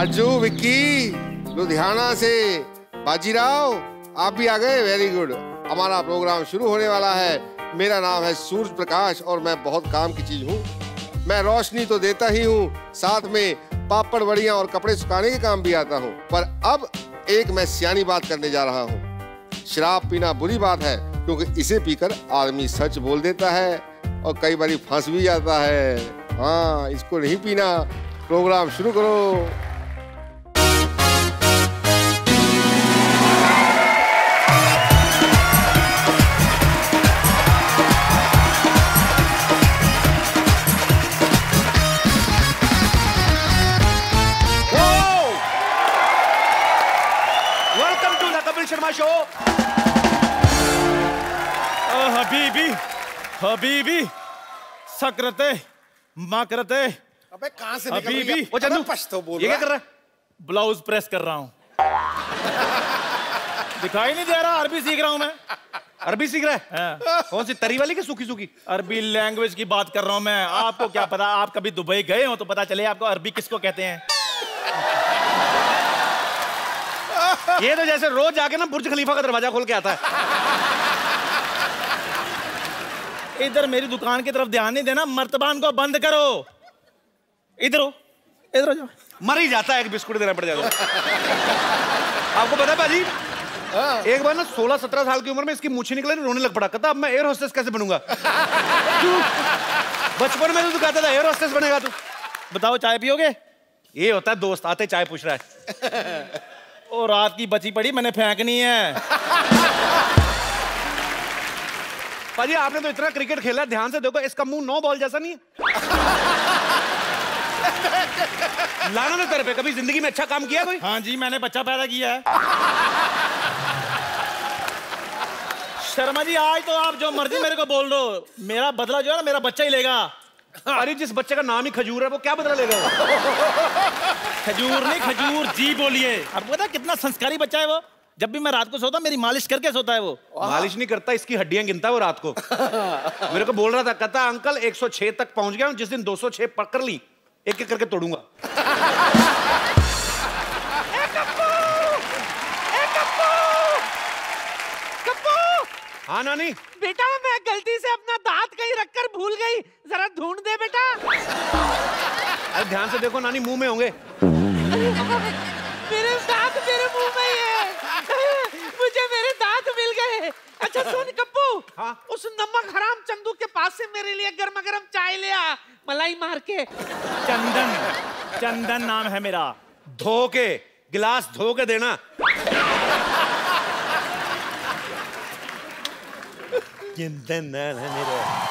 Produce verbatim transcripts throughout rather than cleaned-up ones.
राजू, विक्की, लुधियाना से बाजीराव, आप भी आ गए। Very good. हमारा प्रोग्राम शुरू होने वाला है। मेरा नाम है सूरज प्रकाश और मैं बहुत काम की चीज हूँ। मैं रोशनी तो देता ही हूँ, साथ में पापड़ बड़ियाँ और कपड़े सुखाने के काम भी आता हूँ। पर अब एक मैं सियानी बात करने जा रहा हूँ। शराब पीना बुरी बात है, क्योंकि इसे पीकर आदमी सच बोल देता है और कई बार फंस भी जाता है। हाँ, इसको नहीं पीना। प्रोग्राम शुरू करो। Welcome to the Kapil Sharma show. हबीबी हबीबी सकरते माकरते। अबे कहां से हबीबी वो चंदू पश्तो बोल ये क्या कर रहा है? ब्लाउज प्रेस कर रहा हूँ। दिखाई नहीं दे रहा? अरबी सीख रहा हूँ मैं। अरबी सीख रहा है? हाँ। कौन सी तरी वाली की सूखी सूखी? अरबी लैंग्वेज की बात कर रहा हूँ मैं। आपको क्या पता, आप कभी दुबई गए हो तो पता चले आपको अरबी किसको कहते हैं। ये तो जैसे रोज जाके ना बुर्ज खलीफा का दरवाजा खोल के आता है। इधर मेरी दुकान की तरफ ध्यान नहीं देना, मर्तबान को बंद करो। इधर हो, इधर हो जाओ। मर ही जाता है, एक बिस्कुट देना पड़ जाता है। आपको पता है पाजी, एक बार ना सोलह सत्रह साल की उम्र में इसकी मूछें निकले, रोने लग पड़ा। कहता अब मैं एयर होस्टेस कैसे बनूंगा? बचपन में तो तू कहता था एयर होस्टेस बनेगा तू। बताओ, चाय पियोगे? ये होता है दोस्त आते चाय पूछ रहा है। और रात की बची पड़ी मैंने फेंकनी है। पाजी आपने तो इतना क्रिकेट खेला, ध्यान से देखो, इसका मुंह नो बॉल जैसा नहीं है। लाना ना तेरे पे, कभी जिंदगी में अच्छा काम किया कोई? हाँ जी, मैंने बच्चा पैदा किया है। शर्मा जी, आज तो आप जो मर्जी मेरे को बोल दो, मेरा बदला जो है ना मेरा बच्चा ही लेगा। अरे जिस बच्चे का नाम ही खजूर है वो क्या बदला लेगा? खजूर नहीं, खजूर जी बोलिए। अब पता कितना संस्कारी बच्चा है वो। जब भी मैं रात को सोता मेरी मालिश करके सोता है वो। मालिश नहीं करता, इसकी हड्डियां गिनता है वो रात को। मेरे को बोल रहा था, कहता अंकल एक सौ छह तक पहुंच गया हूं, जिस दिन दो सौ छह पकड़ ली एक एक करके तोड़ूंगा। ए कप्पू! ए कप्पू! कप्पू! हाँ नानी। बेटा मैं गलती से अपना दांत कहीं रखकर भूल गई, जरा ढूंढ दे बेटा। अरे ध्यान से देखो नानी, मुंह में होंगे। मेरे दांत मेरे मुंह में ही है। मुझे मेरे दांत मिल गए। अच्छा सुन कप्पू, हाँ? उस नमक हराम चंदू के पास से मेरे लिए गर्मा गर्म चाय ले आ, मलाई मार के। चंदन, चंदन नाम है मेरा। धो के गिलास धो के देना। चंदन नाम है मेरा।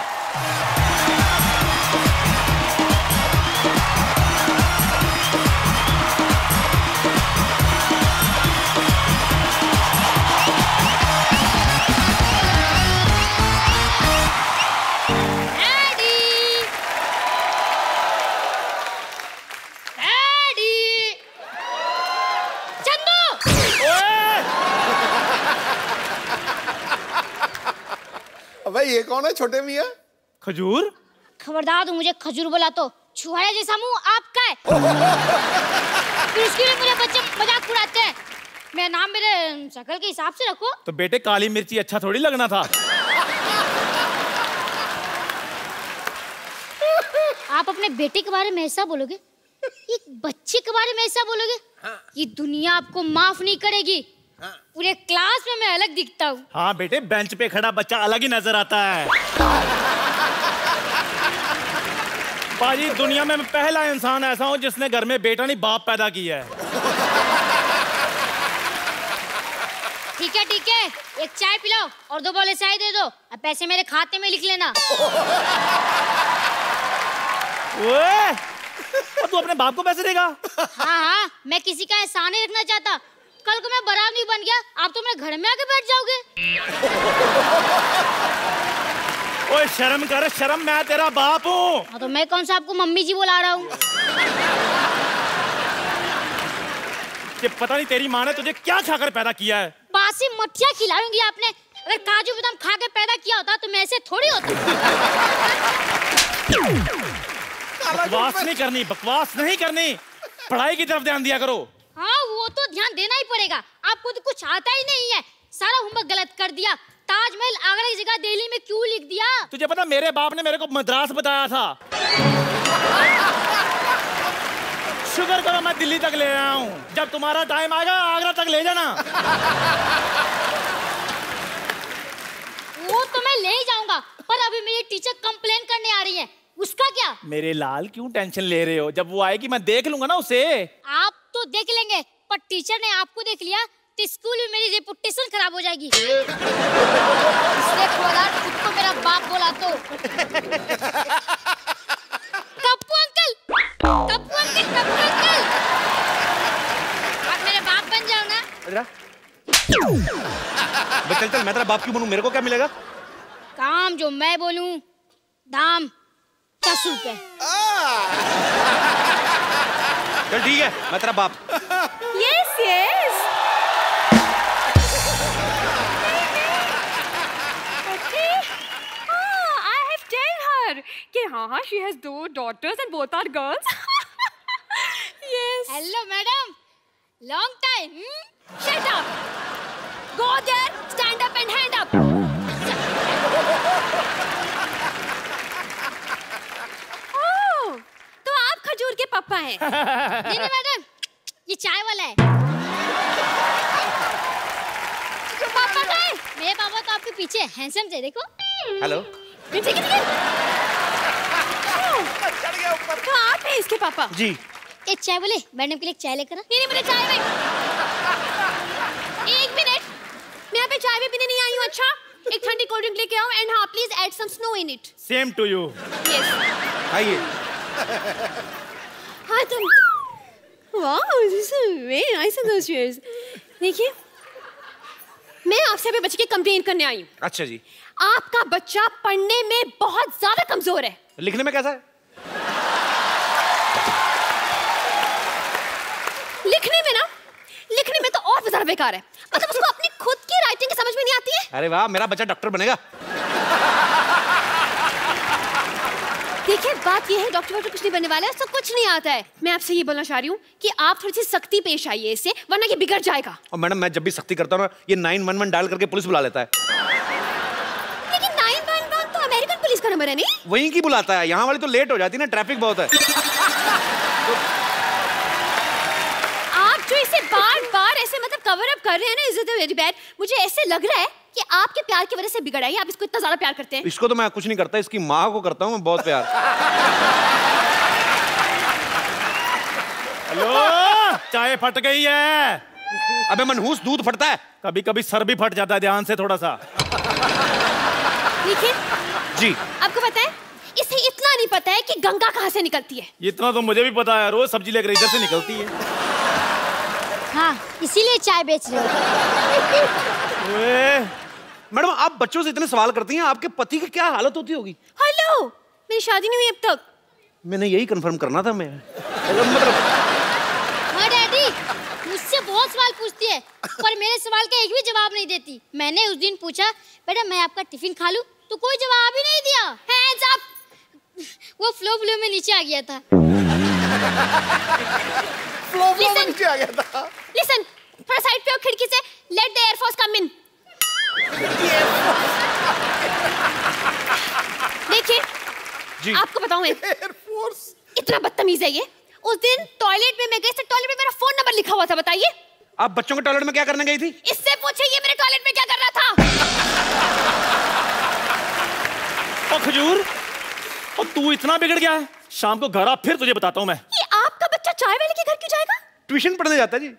भाई ये कौन है छोटे मियाँ? खजूर? खबरदार तू मुझे खजूर बोला तो छुहारा जैसा मुंह आपका है। फिर उसके लिए मुझे बच्चे मजाक उड़ाते हैं। मेरा नाम मेरे शक्ल के हिसाब से रखो। तो बेटे काली मिर्ची अच्छा थोड़ी लगना था। आप अपने बेटे के बारे में ऐसा बोलोगे, एक बच्चे के बारे में ऐसा बोलोगे? हाँ। ये दुनिया आपको माफ नहीं करेगी। हाँ। पूरे क्लास में मैं अलग दिखता हूँ। हाँ बेटे, बेंच पे खड़ा बच्चा अलग ही नजर आता है। पाजी, दुनिया में मैं पहला इंसान ऐसा हूँ जिसने घर में बेटा नहीं बाप पैदा किया है। ठीक है ठीक है, एक चाय पिलाओ और दो बोले चाय दे दो। अब पैसे मेरे खाते में लिख लेना। ओए, तू अपने बाप को पैसे देगा? हाँ हाँ, मैं किसी का एहसान नहीं रखना चाहता। कल को मैं बराबर नहीं बन गया, आप तो मेरे घर में आके बैठ जाओगे। ओए शर्म कर, शर्म, मैं तेरा बाप हूँ। हाँ तो मैं कौन सा आपको मम्मी जी बुला रहा हूँ? ये पता नहीं तेरी माँ ने तुझे क्या खाकर पैदा किया है। बासी मठिया खिलाऊंगी आपने। अगर काजू बादाम खा के पैदा किया होता तो मैं ऐसे थोड़ी होता। बकवास नहीं करनी, बकवास नहीं करनी। पढ़ाई की तरफ ध्यान दिया करो। हाँ वो तो ध्यान देना ही पड़ेगा, आपको तो कुछ आता ही नहीं है, सारा होमवर्क गलत कर दिया। ताजमहल आगरा की जगह दिल्ली में क्यों लिख दिया? तुझे पता मेरे बाप ने मेरे को मद्रास बताया था। शुक्र करो मैं दिल्ली तक ले आया हूँ, जब तुम्हारा टाइम आएगा आगरा तक ले जाना। वो तो मैं ले ही जाऊंगा, पर अभी मेरी टीचर कंप्लेन करने आ रही है, उसका क्या? मेरे लाल क्यों टेंशन ले रहे हो, जब वो आएगी मैं देख लूंगा ना उसे। आप तो देख लेंगे, पर टीचर ने आपको देख लिया तो स्कूल में मेरी रेपुटेशन खराब हो जाएगी। इसलिए खबरदार, खुद को मेरा बाप बोला तो। Kappu uncle, Kappu uncle, Kappu uncle, आप मेरे बाप बन जाओ ना। चल चल, मैं तेरा बाप क्यों बनूं, मेरे को क्या मिलेगा? काम जो मैं बोलूं, दाम दस रुपए। चल ठीक है, मैं तेरा बाप। Yes yes. कि हाँ हाँ she has two daughters and both are girls. Yes. Hello madam, long time. Hmm? Shut up. Go there, stand up and hand up. Oh, तो आप खजूर के पापा हैं? नहीं नहीं मैडम, ये चाय वाला है। तो पापा का है? मेरे पापा तो आपके पीछे हैंडसम थे, देखो। हेलो। ठीक है ठीक है। तो आप हैं इसके पापा? जी। एक चाय बोले, मैडम के लिए चाय लेकर आ। नहीं मुझे चाय नहीं। एक मिनट, मैं यहाँ पे चाय भी पीने नहीं आई हूँ। अच्छा, एक ठंडी कोल्ड ड्रिंक लेके आओ एंड हाँ please add some snow in it. Same to you. Yes. आइए। हाँ तुम। वाह, this is very nice in those cheers. देखिए, मैं आपसे अभी बच्चे की कंप्लेन करने आई हूँ। अच्छा जी। आपका बच्चा पढ़ने में बहुत ज्यादा कमजोर है। लिखने में कैसा है? लिखने में ना, लिखने में तो और भी ज्यादा बेकार है। मतलब उसको अपनी खुद की राइटिंग समझ में नहीं आती है। अरे वाह, मेरा बच्चा डॉक्टर बनेगा। देखिए, बात ये है डॉक्टर वॉक्टर कुछ नहीं बनने वाला है, उसको कुछ नहीं आता है। मैं आपसे ये बोलना चाह रही हूँ कि आप थोड़ी सी सख्ती पेश आइए इससे, वरना ये बिगड़ जाएगा। और मैडम, मैं जब भी सख्ती करता हूँ ना, ये नाइन वन वन डायल करके पुलिस बुला लेता है। लेकिन नाइन वन वन तो अमेरिकन पुलिस का नंबर है नहीं? वहीं की बुलाता है, यहाँ वाली तो लेट हो जाती है ना, ट्रैफिक बहुत है। तो... आप जो इसे बार बार ऐसे मतलब कवर अप कर रहे हैं ना, इज इट वेरी बैड। मुझे ऐसे लग रहा है कि आपके प्यार की वजह से बिगड़ा है। आप इसको इतना ज्यादा प्यार करते हैं। इसको तो मैं कुछ नहीं करता, इसकी माँ को करता हूँ मैं बहुत प्यार। हेलो, चाय फट गई है। अबे मनहूस, दूध फटता है। कभी कभी सर भी फट जाता है, ध्यान से थोड़ा सा। देखिए जी, आपको पता है, इसे इतना नहीं पता है कि गंगा कहाँ से निकलती है। इतना तो मुझे भी पता है, रोज सब्जी लेकर इधर से निकलती है। हाँ, इसीलिए चाय बेच रहे हो। मैडम, आप बच्चों से इतने सवाल करती हैं, आपके पति की क्या हालत होती होगी? हेलो, मेरी शादी नहीं हुई अब तक। मैंने यही कंफर्म करना था। मैं मतलब हाँ डैडी, मुझसे बहुत सवाल पूछती है, पर मेरे सवाल का एक भी जवाब नहीं देती। मैंने उस दिन पूछा, बेटा मैं आपका टिफिन खा लूं, तो कोई जवाब ही नहीं दिया। Hands up. वो फ्लो फ्लो में नीचे आ गया था। फ्लो फ्लो में नीचे आ गया था। लिसन, थोड़ा साइड पे हो खिड़की से। Let the air force come in. देखिए जी, आपको बताऊं, एयर फोर्स इतना बदतमीज है ये। उस दिन टॉयलेट में मैं गई थी, टॉयलेट में मेरा फोन नंबर लिखा हुआ था। बताइए, आप बच्चों के टॉयलेट में क्या करने गई थी? इससे पूछे ये मेरे टॉयलेट में क्या कर रहा था। ओ खजूर, और तू इतना बिगड़ गया है। शाम को घर आ, फिर तुझे बताता हूँ मैं। ये आपका बच्चा चाय वाले के घर क्यों जाएगा? ट्यूशन पढ़ने जाता है जी।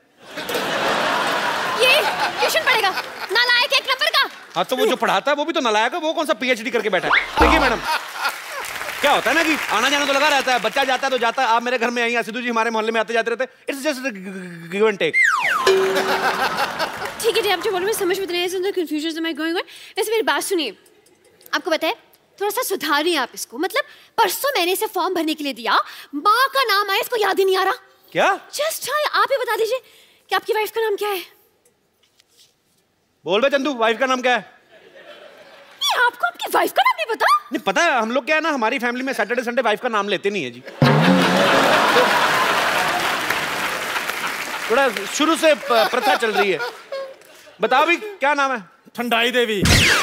ये ट्यूशन पढ़ेगा? नालायक एक नंबर का। हाँ, तो वो जो पढ़ाता है वो भी तो नालायक है। वो कौन सा पीएचडी करके बैठा है? देखिए मैडम, क्या होता है ना कि आना जाना तो लगा रहता है, बच्चा जाता है तो जाता है। आप मेरे घर में आई, सिद्धू जी हमारे मोहल्ले में आते जाते रहते हैं। It's just give and take. ठीक है जी, आप जो बोल रहे हैं समझ में नहीं आया, कंफ्यूजन में गोइंग ऑन। वैसे मेरी बात सुनिए, आपको पता है, थोड़ा सा सुधारिए आप इसको। मतलब परसों मैंने इसे फॉर्म भरने के लिए दिया, माँ का नाम आया, इसको याद ही नहीं आ रहा। क्या? जस्ट हाँ, आप ही बता दीजिए कि आपकी वाइफ का नाम क्या है? बोल बे चंदू, वाइफ का नाम क्या है? ये आपको आपकी वाइफ का नाम नहीं पता? नहीं पता है, हम लोग क्या है ना, हमारी फैमिली में सैटरडे संडे वाइफ का नाम लेते नहीं है जी। थोड़ा शुरू से प्रथा चल रही है। बताओ भी क्या नाम है? ठंडाई देवी।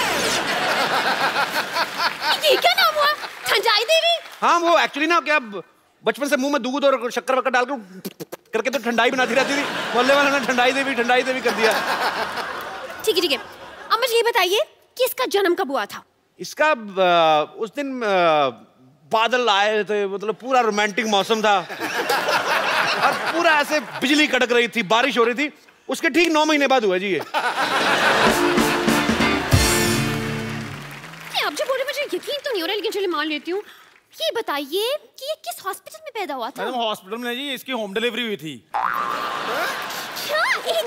ये क्या नाम हुआ? ठंडाई देवी? हाँ वो एक्चुअली ना क्या बचपन से मुंह में दूध और शक्कर वक्कर डाल करके तो ठंडाई बनाती रहती थी, मोहल्ले वाले ने ठंडाई देवी ठंडाई देवी कर दिया। ठीक है ठीक है, अब मुझे ये बताइए कि इसका जन्म कब हुआ था? इसका आ, उस दिन आ, बादल आए थे, मतलब पूरा रोमांटिक मौसम था और पूरा ऐसे बिजली कड़क रही थी, बारिश हो रही थी, उसके ठीक नौ महीने बाद हुआ जी ये। आप जो बोल रहे मुझे यकीन तो नहीं हो रहा, लेकिन चलिए मान लेती हूँ। ये बताइए कि ये किस हॉस्पिटल में पैदा हुआ था? मैडम हॉस्पिटल में जी, इसकी होम डिलीवरी हुई थी। क्या?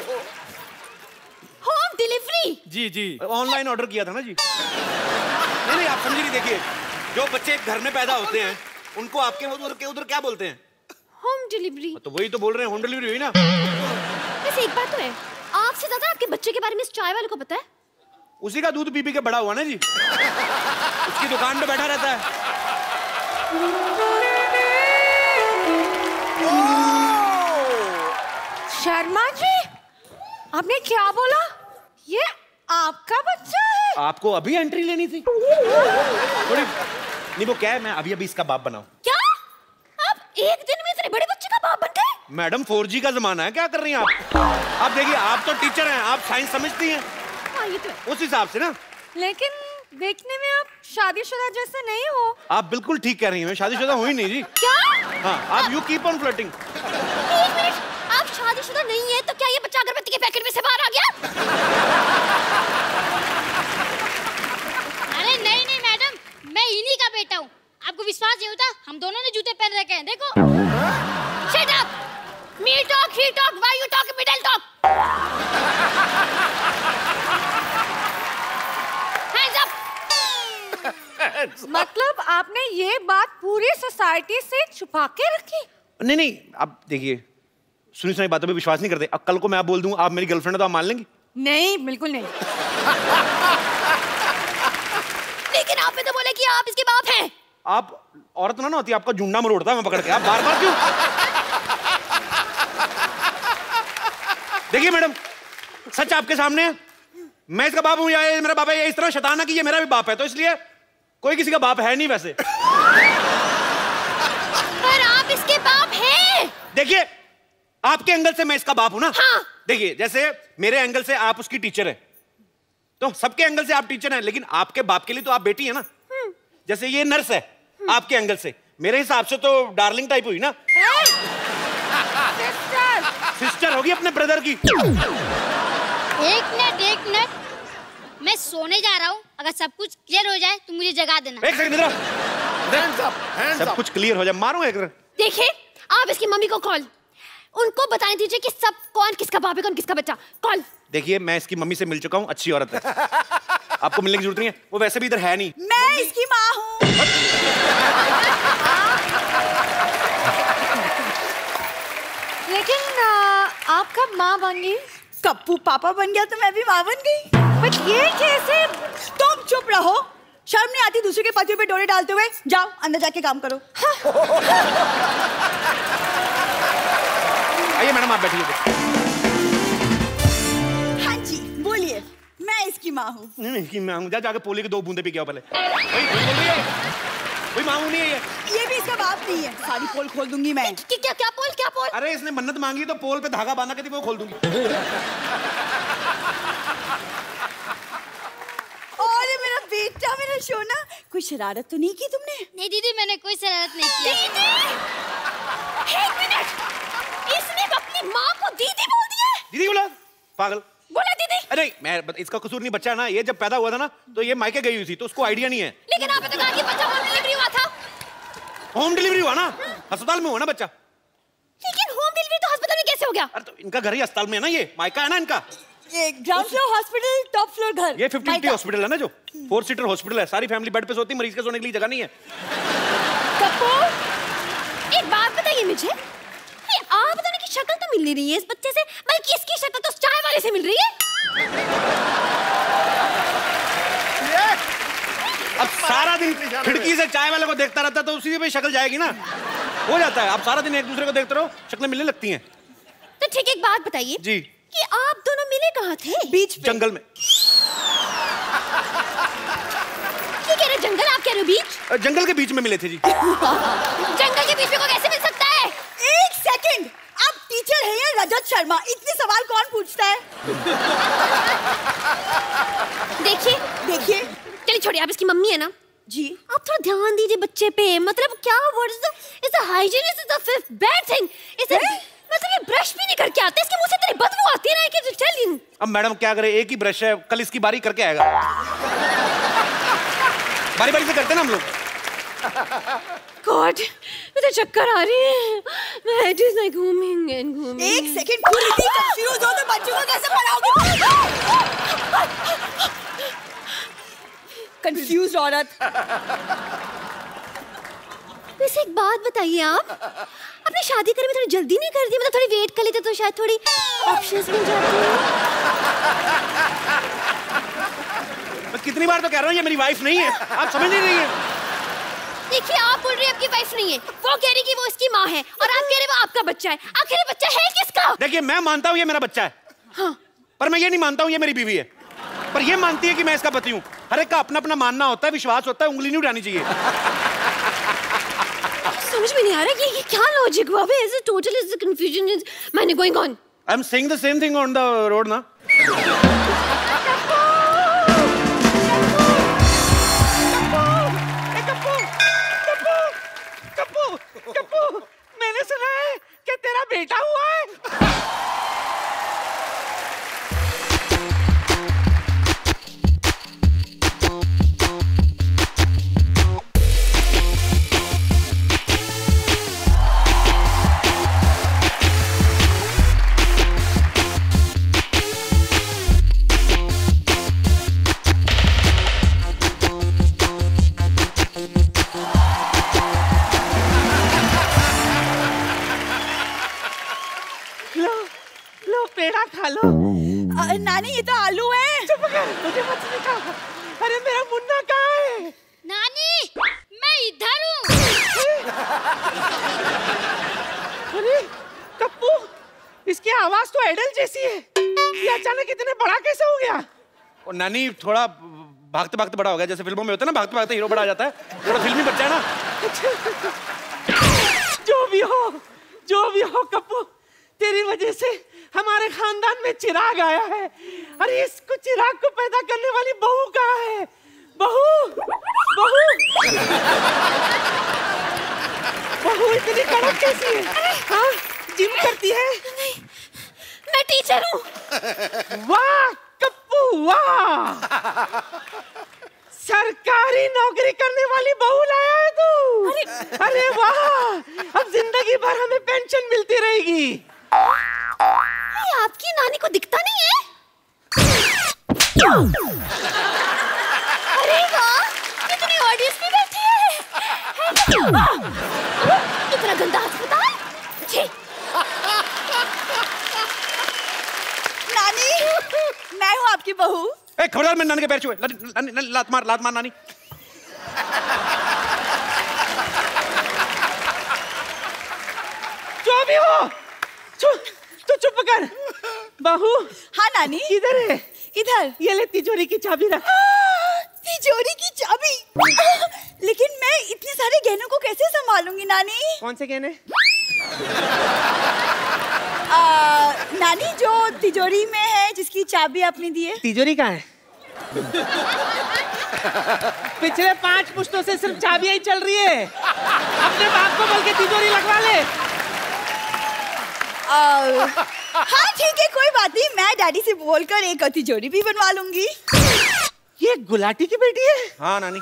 Home delivery? जी जी, ऑनलाइन ऑर्डर किया था ना जी। नहीं नहीं आप समझी नहीं, देखिए जो बच्चे घर में पैदा होते हैं उनको आपके उधर के उधर क्या बोलते हैं? Home delivery. तो वही तो बोल रहे हैं, होम डिलीवरी हुई ना। वैसे एक बात तो है, आपसे ज्यादा आपके बच्चे के बारे में इस चाय वाले को पता है। उसी का दूध पी पी के बड़ा हुआ ना जी, उसकी दुकान पे बैठा रहता है। शर्मा जी, आपने क्या बोला? ये आपका बच्चा है? आपको अभी एंट्री लेनी थी थोड़ी। नहीं वो क्या है, मैं अभी अभी इसका बाप बनाऊं। क्या? आप एक दिन में इतने बड़े बच्चे का बाप बन गए? मैडम फोर जी का जमाना है, क्या कर रही हैं आप? आप देखिए, आप तो टीचर हैं, आप साइंस समझती हैं। हाँ ये तो है। उस हिसाब से ना। लेकिन देखने में आप शादीशुदा जैसे नहीं हो। आप बिल्कुल ठीक कह रही हैं, मैं शादीशुदा हुई नहीं जी। क्या? हाँ, आप यू कीप ऑन फ्लर्टिंग। एक मिनट, आप शादीशुदा नहीं है तो क्या ये बच्चा अगरबत्ती के पैकेट में से बाहर आ गया? अरे नहीं नहीं मैडम, मैं इन्हीं का बेटा हूँ। आपको विश्वास नहीं होता? हम दोनों ने जूते पहन रखे हैं, देखो। Shut up! Me talk, he talk, why you talk, middle talk? Hands up! मतलब आपने ये बात पूरी सोसाइटी से छुपा के रखी? नहीं नहीं, आप देखिए, सुनी सुनी बातों पे विश्वास नहीं करते। अब कल को मैं आप बोल दूं आप मेरी गर्लफ्रेंड है तो आप मान लेंगी? नहीं, बिल्कुल नहीं। लेकिन आपने तो बोला कि आप इसके बाप हैं। आप औरत ना ना होती, आपका जुंडा मरोड़ता मैं पकड़ के। आप बार बार क्यों? देखिए मैडम, सच आपके सामने है। मैं इसका बाप हूं या ये मेरा बाप है, ये इस तरह शैताना कि ये मेरा भी बाप है, तो इसलिए कोई किसी का बाप है नहीं वैसे। पर आप इसके बाप हैं। देखिए, आपके एंगल से मैं इसका बाप हूं ना। हाँ। देखिए, जैसे मेरे एंगल से आप उसकी टीचर है, तो सबके एंगल से आप टीचर हैं, लेकिन आपके बाप के लिए तो आप बेटी है ना। जैसे ये नर्स है, आपके एंगल से, मेरे हिसाब से तो डार्लिंग टाइप हुई ना। सिस्टर। सिस्टर होगी अपने ब्रदर की। एक मिनट एक मिनट, मैं सोने जा रहा हूँ। अगर सब कुछ क्लियर हो जाए तो मुझे जगा देना। एक सेकंड इधर। Hands up, hands सब up. कुछ क्लियर हो जाए, मारूंगा एक। देखिए, आप इसकी मम्मी को कॉल, उनको बताने दीजिए कि सब कौन किसका बाप है, कौन किसका बच्चा। कॉल। देखिए, मैं इसकी मम्मी से मिल चुका हूँ, अच्छी औरत है, आपको मिलने की जरूरत नहीं है। वो वैसे भी इधर है नहीं। मैं इसकी माँ हूँ। लेकिन आ, आप कब माँ बन गई? कप्पू पापा बन गया तो मैं भी माँ बन गई। बट ये कैसे? तुम चुप रहो, शर्म नहीं आती दूसरे के पतियों पे डोरे डालते हुए? जाओ अंदर जाके काम करो। आइए मैडम, आप बैठिए। हाँ जी बोलिए, मैं इसकी माँ हूँ। नहीं नहीं, इसकी माँ हूँ। जा जाके पोले की दो बूंदे पी के आओ पहले। वही वही बोल रही है, वही माँ हूँ नहीं है ये। ये भी इसका बाप नहीं है, सारी पोल खोल दूंगी मैं। कि, क्या क्या पोल क्या पोल? अरे इसने मन्नत मांगी तो पोल पे धागा बांधा के थी, वो खोल दूंगी। और मेरा बेटा, मेरा सोना, कोई शरारत तो नहीं की तुमने? नहीं दीदी, मैंने कोई शरारत नहीं किया। दीदी, एक मिनट, इसने अपनी माँ को दीदी बोल दिया है। दीदी बोला? पागल बोला दीदी। अरे मैं, इसका कसूर नहीं, बच्चा है ना, ये जब पैदा हुआ था ना तो ये मायके गई हुई थी, तो उसको आइडिया नहीं है। लेकिन आपने तो कहा कि बच्चा होम डिलीवरी हुआ था। होम डिलीवरी हुआ ना, अस्पताल में हुआ ना बच्चा। लेकिन होम डिलीवरी तो अस्पताल में कैसे हो गया? अरे तो इनका घर ही अस्पताल में है ना, ये मायका है ना इनका। ये ground floor hospital, top floor घर। ये फिफ्टी फिफ्टी हॉस्पिटल है ना, जो फोर सीटर हॉस्पिटल है, सारी फैमिली बेड पे सोती है, मरीज के सोने के लिए जगह नहीं है। कपूर, एक बात बताइए मुझे, ये आप बताने की शक्ल तो मिल नहीं रही है इस बच्चे से, बल्कि इसकी शक्ल तो चाय वाले से मिल रही है। अब सारा दिन खिड़की से चाय वाले को देखता रहता तो उसी पे शक्ल जाएगी ना, हो जाता है। अब सारा दिन एक दूसरे को देखते रहो, शक्लें मिलने लगती हैं। तो ठीक है, एक बात बताइए जी कि आप दोनों मिले कहाँ थे? बीच पे। जंगल में। ये कह रहे जंगल, आप कह रहे हो बीच? जंगल के बीच में मिले थे जी। जंगल के बीच में को कैसे मिल सकता है? एक सेकंड, आप टीचर हैं या रजत शर्मा? इतने सवाल कौन पूछता है? देखिए देखिए, चलिए छोड़िए, आप इसकी मम्मी है ना जी। आप थोड़ा ध्यान दीजिए बच्चे पे। मतलब क्या what is the is the hygiene is the fifth bad thing. इसे मतलब ये ब्रश भी नहीं करके आते, इसके मुंह से इतनी बदबू आती है ना कि टेल यू। अब मैडम क्या करे, एक ही ब्रश है, कल इसकी बारी करके आएगा। बारी बारी से करते ना हम लोग। गॉड, मुझे चक्कर आ रही है। मैं हेड इज लाइक घूमिंग एंड घूमिंग। एक सेकंड, पूरी थी कंफ्यूज हो तो बच्चों को कैसे पढ़ाओगे? कंफ्यूज औरत। वैसे एक बात बताइए, आप आपने शादी करने में थोड़ी जल्दी नहीं कर दी? मतलब थोड़ी वेट कर लेते तो शायद थोड़ी ऑप्शंस मिल जाते। मैं कितनी बार तो कह रहा हूँ ये मेरी वाइफ नहीं है, आप समझ नहीं रही है। देखिए, आप बोल रहे हैं आपकी वाइफ नहीं है, वो कह रही कि वो इसकी माँ है, और आप कह रहे वो आपका बच्चा है। आखिर ये बच्चा है किसका? देखिए, मैं मानता हूँ ये मेरा बच्चा है, हाँ। पर मैं ये नहीं मानता हूँ ये मेरी बीवी है। पर ये मानती है कि मैं इसका पति हूँ। हर एक का अपना अपना मानना होता है, विश्वास होता है, उंगली नहीं उठानी चाहिए। समझ में नहीं आ रहा ये ये क्या लॉजिक हुआ? Way is total is the confusion is many going on. I am saying the same thing on the road ना। कप्पू, मैंने सुना है कि तेरा बेटा हुआ है। पेड़ा खा लो। आ, नानी ये तो आलू है। चुप कर, मुझे मत सिखा। अरे मेरा मुन्ना कहाँ है? नानी, मैं इधर हूँ। अरे कप्पू, इसकी आवाज तो आइडल जैसी है। ये अचानक इतने बड़ा कैसे हो गया? और नानी थोड़ा भागते भागते बड़ा हो गया, जैसे फिल्मों में होता है ना, भागते भागते हीरो बड़ा आ जाता है, थोड़ा फिल्मी बच्चा है ना। जो भी हो, जो भी हो कप्पू, तेरी वजह से हमारे खानदान में चिराग आया है। अरे इसको चिराग को पैदा करने वाली बहू कहाँ है? बहू, बहू, बहू इतनी कड़क कैसी है? हाँ, जिम करती है? नहीं, मैं टीचर हूँ। वाह कप्पू वाह, सरकारी नौकरी करने वाली बहू लाया है तू। अरे, अरे वाह, अब जिंदगी भर हमें पेंशन मिलती रहेगी। ये आपकी नानी को दिखता नहीं है? अरे वाह, कितनी ऑडियंस भी बैठी है। इतना गंदा अस्पताल। नानी, मैं हूँ आपकी बहू। ए, खबरदार, मैं नानी के पैर छुए। लात मार, लात मार नानी। जो भी हो, तू चुप कर। बहू। हाँ नानी। इधर है। इधर। ये ले तिजोरी की चाबी रख। तिजोरी की चाबी? लेकिन मैं इतने सारे गहनों को कैसे संभालूंगी नानी? कौन से गहने? आ, नानी जो तिजोरी में है, जिसकी चाबी आपने दी है। तिजोरी कहाँ है? पिछले पांच पुश्तों से सिर्फ चाबियां ही चल रही है। अपने बाप को बोल के तिजोरी लगवा ले। आ, हाँ ठीक है, कोई बात नहीं, मैं डैडी से बोलकर एक तिजोरी भी बनवा लूंगी। ये गुलाटी की बेटी है? हाँ नानी।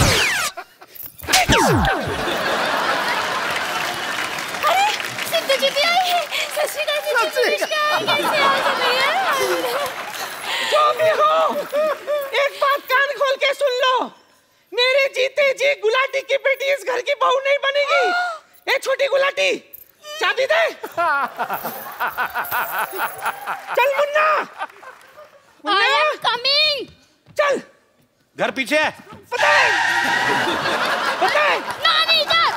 अरे सिद्धू जी भी आई है। सत श्री अकाल जी, नमस्कार। कैसे हैं भैया? जो भी हो, एक बात कान खोल के सुन लो। मेरे जीते जी गुलाटी की बेटी इस घर की बहू नहीं बनेगी। ए छोटी गुलाटी, चाबी दे। चल मुन्ना, I am coming. चल। घर पीछे है। पता है, पता है। नानी इधर।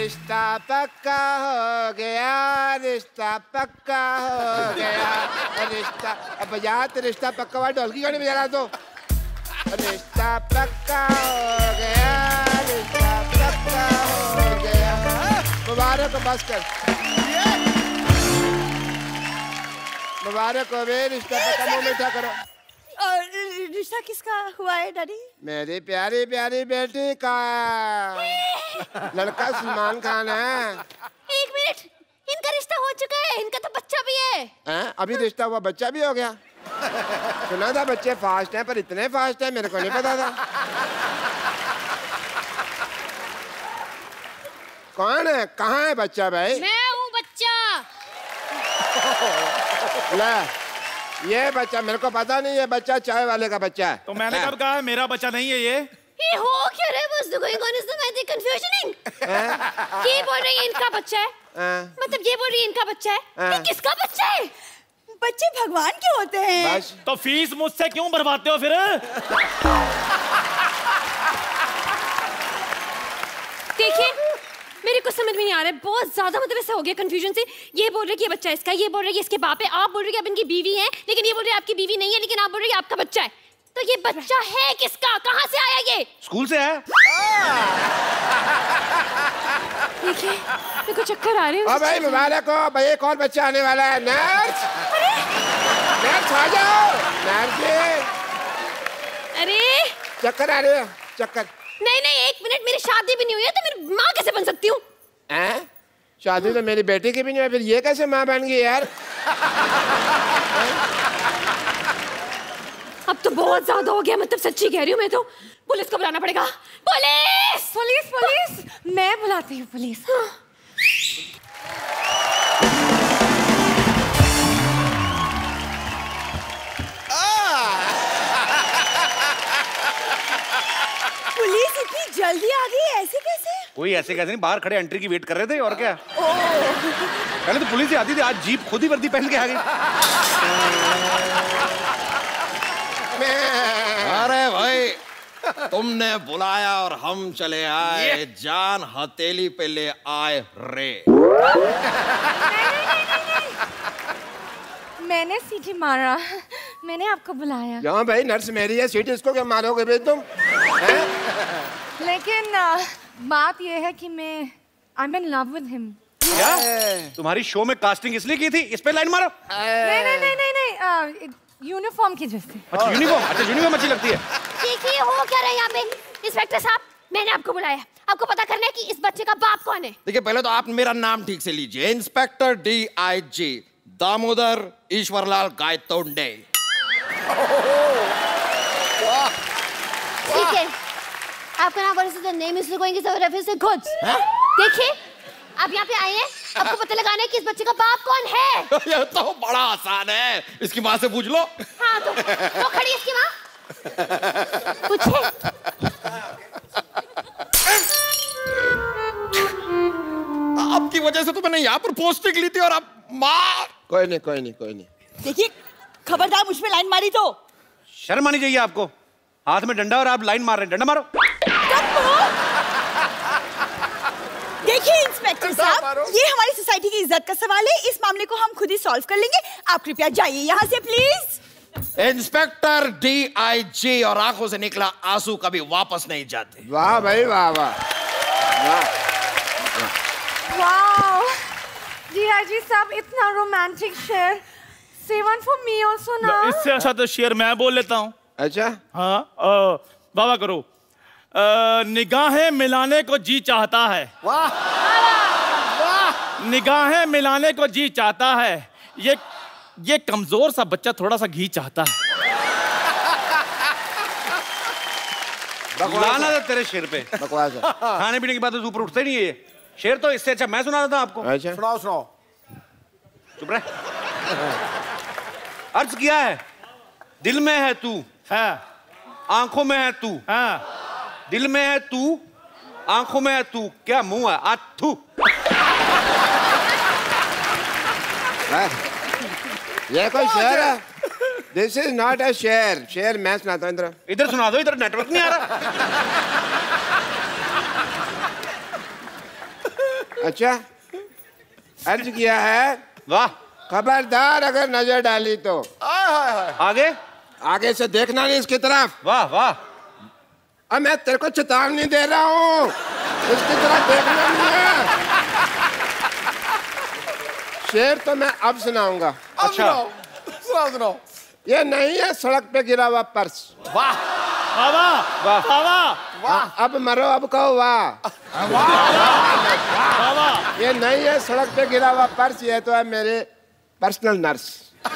रिश्ता पक्का हो गया, रिश्ता पक्का हो गया, रिश्ता अब बजा तो रिश्ता पक्का हुआ, ढोलकी क्यों नहीं बजा रहा तो? रिश्ता पक्का हो गया, रिश्ता पक्का हो गया। मुबारक हो, बस कर। मुबारक हो बे, रिश्ता पक्का, मुंह मीठा करो। और रिश्ता किसका हुआ है डैडी? मेरी प्यारी प्यारी बेटी का। लड़का सलमान खान है। एक मिनट, इनका रिश्ता हो चुका है, इनका तो बच्चा भी है। हैं? अभी रिश्ता हुआ, बच्चा भी हो गया? सुना था बच्चे फास्ट हैं, पर इतने फास्ट हैं मेरे को नहीं पता था। कौन है, कहाँ है बच्चा भाई? मैं हूँ बच्चा। ले, ये बच्चा मेरे को पता नहीं, ये बच्चा चाय वाले का बच्चा है। तो मैंने कब कहा है मेरा बच्चा नहीं है ये? ये हो क्या रहा है? What's going on? Is the confusioning? ये बोल रही है इनका बच्चा है, मतलब ये बोल रही है इनका बच्चा है, तो किसका बच्चा है? बच्चे भगवान के होते हैं। बस। तो फीस मुझसे क्यों भरवाते हो फिर? देखिए, मेरे को समझ में नहीं आ रहा है, बहुत ज्यादा मतलब ऐसा हो गया कंफ्यूजन से। ये बोल रहे कि ये बच्चा इसका, ये बोल रहे कि इसके बाप है, आप बोल रहे कि आप इनकी बीवी हैं, लेकिन ये बोल रहे आपकी बीवी नहीं है, लेकिन आप बोल रहे कि आपका बच्चा है। तो ये बच्चा है किसका, कहाँ से आया ये? स्कूल से है। देखिए, मेरे को चक्कर आ रहे हैं। ओ भाई मुबारक हो भाई, एक और बच्चा आने वाला है। नर्स, नर्स आ जाओ। नर्स जी, अरे चक्कर आ रहे हैं, चक्कर। नहीं नहीं, एक मिनट, मेरी शादी भी नहीं हुई है, तो मेरी माँ कैसे बन सकती हूँ? हैं? शादी तो मेरी बेटी की भी नहीं है, फिर ये कैसे माँ बन गई यार? अब तो बहुत ज्यादा हो गया, मतलब सच्ची कह रही हूँ मैं तो। पुलिस को बुलाना पड़ेगा। पुलिस पुलिस पुलिस मैं बुलाती हूँ पुलिस। पुलिस इतनी जल्दी आ गई, ऐसे कैसे? कोई ऐसे कैसे नहीं, बाहर खड़े एंट्री की वेट कर रहे थे और क्या। पहले तो पुलिस ही आती थी, आज जीप खुद ही वर्दी पहन के आ गई। अरे भाई, तुमने बुलाया और हम चले आए, जान हथेली पे ले आए रे। मैंने सीटी मारा, मैंने आपको बुलाया। यहाँ भाई नर्स मेरी है, सीट इसको क्या मारोगे भाई तुम? लेकिन बात ये है कि मैं I am in love with him. क्या? तुम्हारी शो में कास्टिंग इसलिए की थी, इस पे लाइन मारो। नहीं नहीं नहीं नहीं नहीं, यूनिफॉर्म की वजह से। अच्छा यूनिफॉर्म, अच्छा यूनिफॉर्म अच्छी लगती है। देखिए, हो क्या रहा है यहाँ पे? इंस्पेक्टर साहब, मैंने आपको बुलाया, आपको पता करना है कि इस बच्चे का बाप कौन है। देखिए, पहले तो आप मेरा नाम ठीक से लीजिए, inspector D I G Damodar Ishwarlal Gaitonde. ठीक है, आपका नाम what's the name is going is reference to goods. देखिए, आप यहाँ पे आए हैं, आपको पता लगाना है कि इस बच्चे का बाप कौन है। ये तो बड़ा आसान है, इसकी माँ से पूछ लो। हाँ, तो वो खड़ी है इसकी माँ, पूछे। आपकी वजह से तो मैंने यहाँ पर पोस्टिंग ली थी और अब माँ। कोई नहीं कोई नहीं कोई नहीं। देखिए, खबरदार मुझ पे लाइन मारी तो। शर्म आनी चाहिए आपको, हाथ में डंडा और आप लाइन मार रहे हैं, डंडा मारो। देखिए इंस्पेक्टर साहब, ये हमारी सोसाइटी की इज्जत का सवाल है, इस मामले को हम खुद ही सॉल्व कर लेंगे। आप कृपया जाइए यहाँ से please. Inspector D I G, और आंखों से निकला आंसू कभी वापस नहीं जाते। वाह भाई वाह वाह वाह, डी आई जी साहब, इतना रोमांटिक शेर। Say one for me also ना। इससे अच्छा तो शेर मैं बोल लेता हूँ। अच्छा हाँ, बाबा करो। निगाहें मिलाने को जी चाहता है। वाह वाह। निगाहें मिलाने को जी चाहता है, ये ये कमजोर सा बच्चा थोड़ा सा घी चाहता है। लाना था तेरे शेर पे। बकवास है। खाने पीने की बात ऊपर उठते नहीं है ये शेर, तो इससे अच्छा मैं सुना था आपको। अच्छा सुनाओ सुनाओ। चुप रहे। अर्ज किया है, दिल में है तू, है आंखों में है तू, हाँ। दिल में है तू, आंखों में है तू, क्या मुंह है आ थू। ये कोई शेर है? दिस इज नॉट अ शेर। शेर मैं सुनाता हूँ। इधर इधर सुना दो, इधर नेटवर्क नहीं आ रहा। अच्छा, अर्ज किया है। वाह, खबरदार अगर नजर डाली तो। आगे आगे से देखना नहीं इसकी तरफ। वाह वाह। अब मैं तेरे को चेतावनी दे रहा हूँ, इसकी तरफ देखना नहीं है। शेर तो मैं अब सुनाऊंगा। अच्छा सुनाओ सुनाओ। ये नहीं है सड़क पे गिरा हुआ पर्स। वाह वाह वाह वाह वाह। अब मरो अब कहो वाह। वाह। ये नहीं है सड़क पे गिरा हुआ पर्स, ये तो है मेरे personal nurse.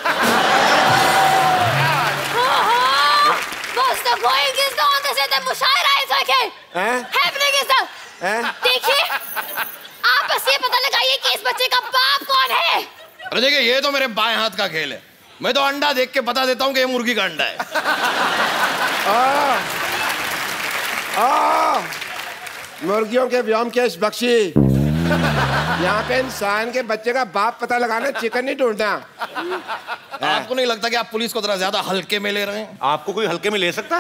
What's the going is the on the set the mushaira is okay. Happening is the. देखिए, आप बस ये पता लगाइए कि इस बच्चे का बाप कौन है। अरे देखिए, ये तो मेरे बाएं हाथ का खेल है। मैं तो अंडा देख के बता देता हूँ कि ये मुर्गी का अंडा है। आ, आ, मुर्गियों के व्योम केश बख्शी। यहाँ पे इंसान के बच्चे का बाप पता लगाना, चिकन नहीं ढूंढना। आपको नहीं लगता कि आप पुलिस को थोड़ा ज्यादा हल्के में ले रहे हैं? आपको कोई हल्के में ले सकता?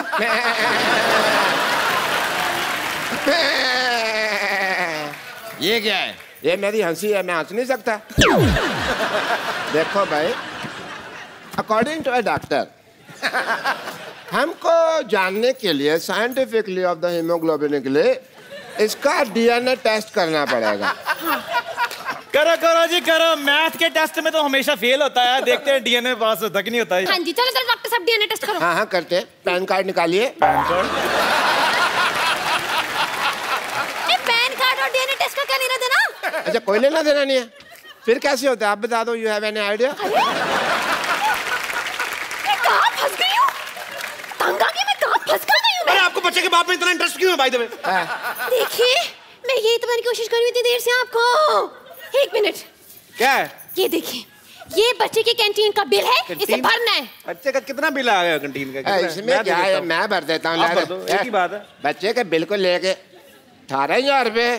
ये क्या है? ये मेरी हंसी है, मैं हंस नहीं सकता। देखो भाई, अकॉर्डिंग टू अ डॉक्टर, हमको जानने के लिए साइंटिफिकली ऑफ द हीमोग्लोबिन के लिए इसका डीएनए टेस्ट करना पड़ेगा। करो करो जी करो, मैथ के टेस्ट में तो हमेशा फेल होता है, देखते हैं डीएनए पास होता कि नहीं होता है। हाँ जी, चलो चलो डॉक्टर साहब डीएनए टेस्ट करो। हाँ हाँ करते हैं। पैन कार्ड निकालिए। पैन कार्ड पैन कार्ड और डीएनए टेस्ट का क्या लेना देना? अच्छा, कोई लेना देना नहीं है, फिर कैसे होता है आप बता दो। You have any idea? कहाँ फंस गई हूँ? तंग आ गई मैं, कहाँ फंस गई हूँ मैं? अरे आपको बच्चे के बाप में इतना इंटरेस्ट क्यों है भाई? दबे देखिए, मैं यही तुम्हारी कोशिश कर रही थी देर से आपको। एक मिनट। क्या है? ये देखिए, ये बच्चे की कैंटीन का बिल है, इसे भरना है। बच्चे का कितना बिल आ गया कैंटीन का? इसमें क्या है, मैं भर देता हूँ। एक ही बात है। बच्चे के बिल को लेके अठारह हजार रुपए।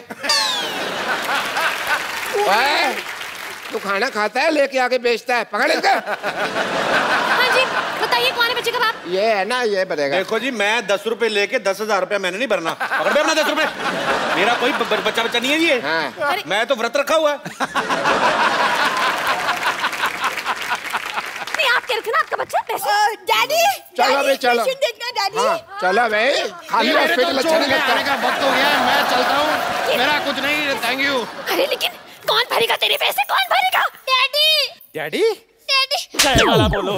तू खाना खाता है, लेके आके बेचता है, पकड़ इसका। हाँ जी, बताइए कौन है बच्चे का बाप? ये है ना, ये भरेगा। देखो जी, मैं दस रुपए लेके दस हजार रुपया मैंने नहीं भरना। पकड़ दे अपना दस रुपए। मेरा कोई बच्चा बच्चा नहीं है ये। हाँ। मैं तो व्रत रखा हुआ है। नहीं, आप क्या रखना आपका बच्चा पैसे? डैडी, चलो भाई चलो। देखना डैडी। हाँ, चलो भाई, खाली हॉस्पिटल अच्छा नहीं लगता। का वक्त हो गया, मैं चलता हूँ। मेरा कुछ नहीं, थैंक यू। अरे लेकिन कौन भरेगा तेरे पैसे? कौन भरेगा? डैडी, डैडी डैडी, क्या वाला बोलो।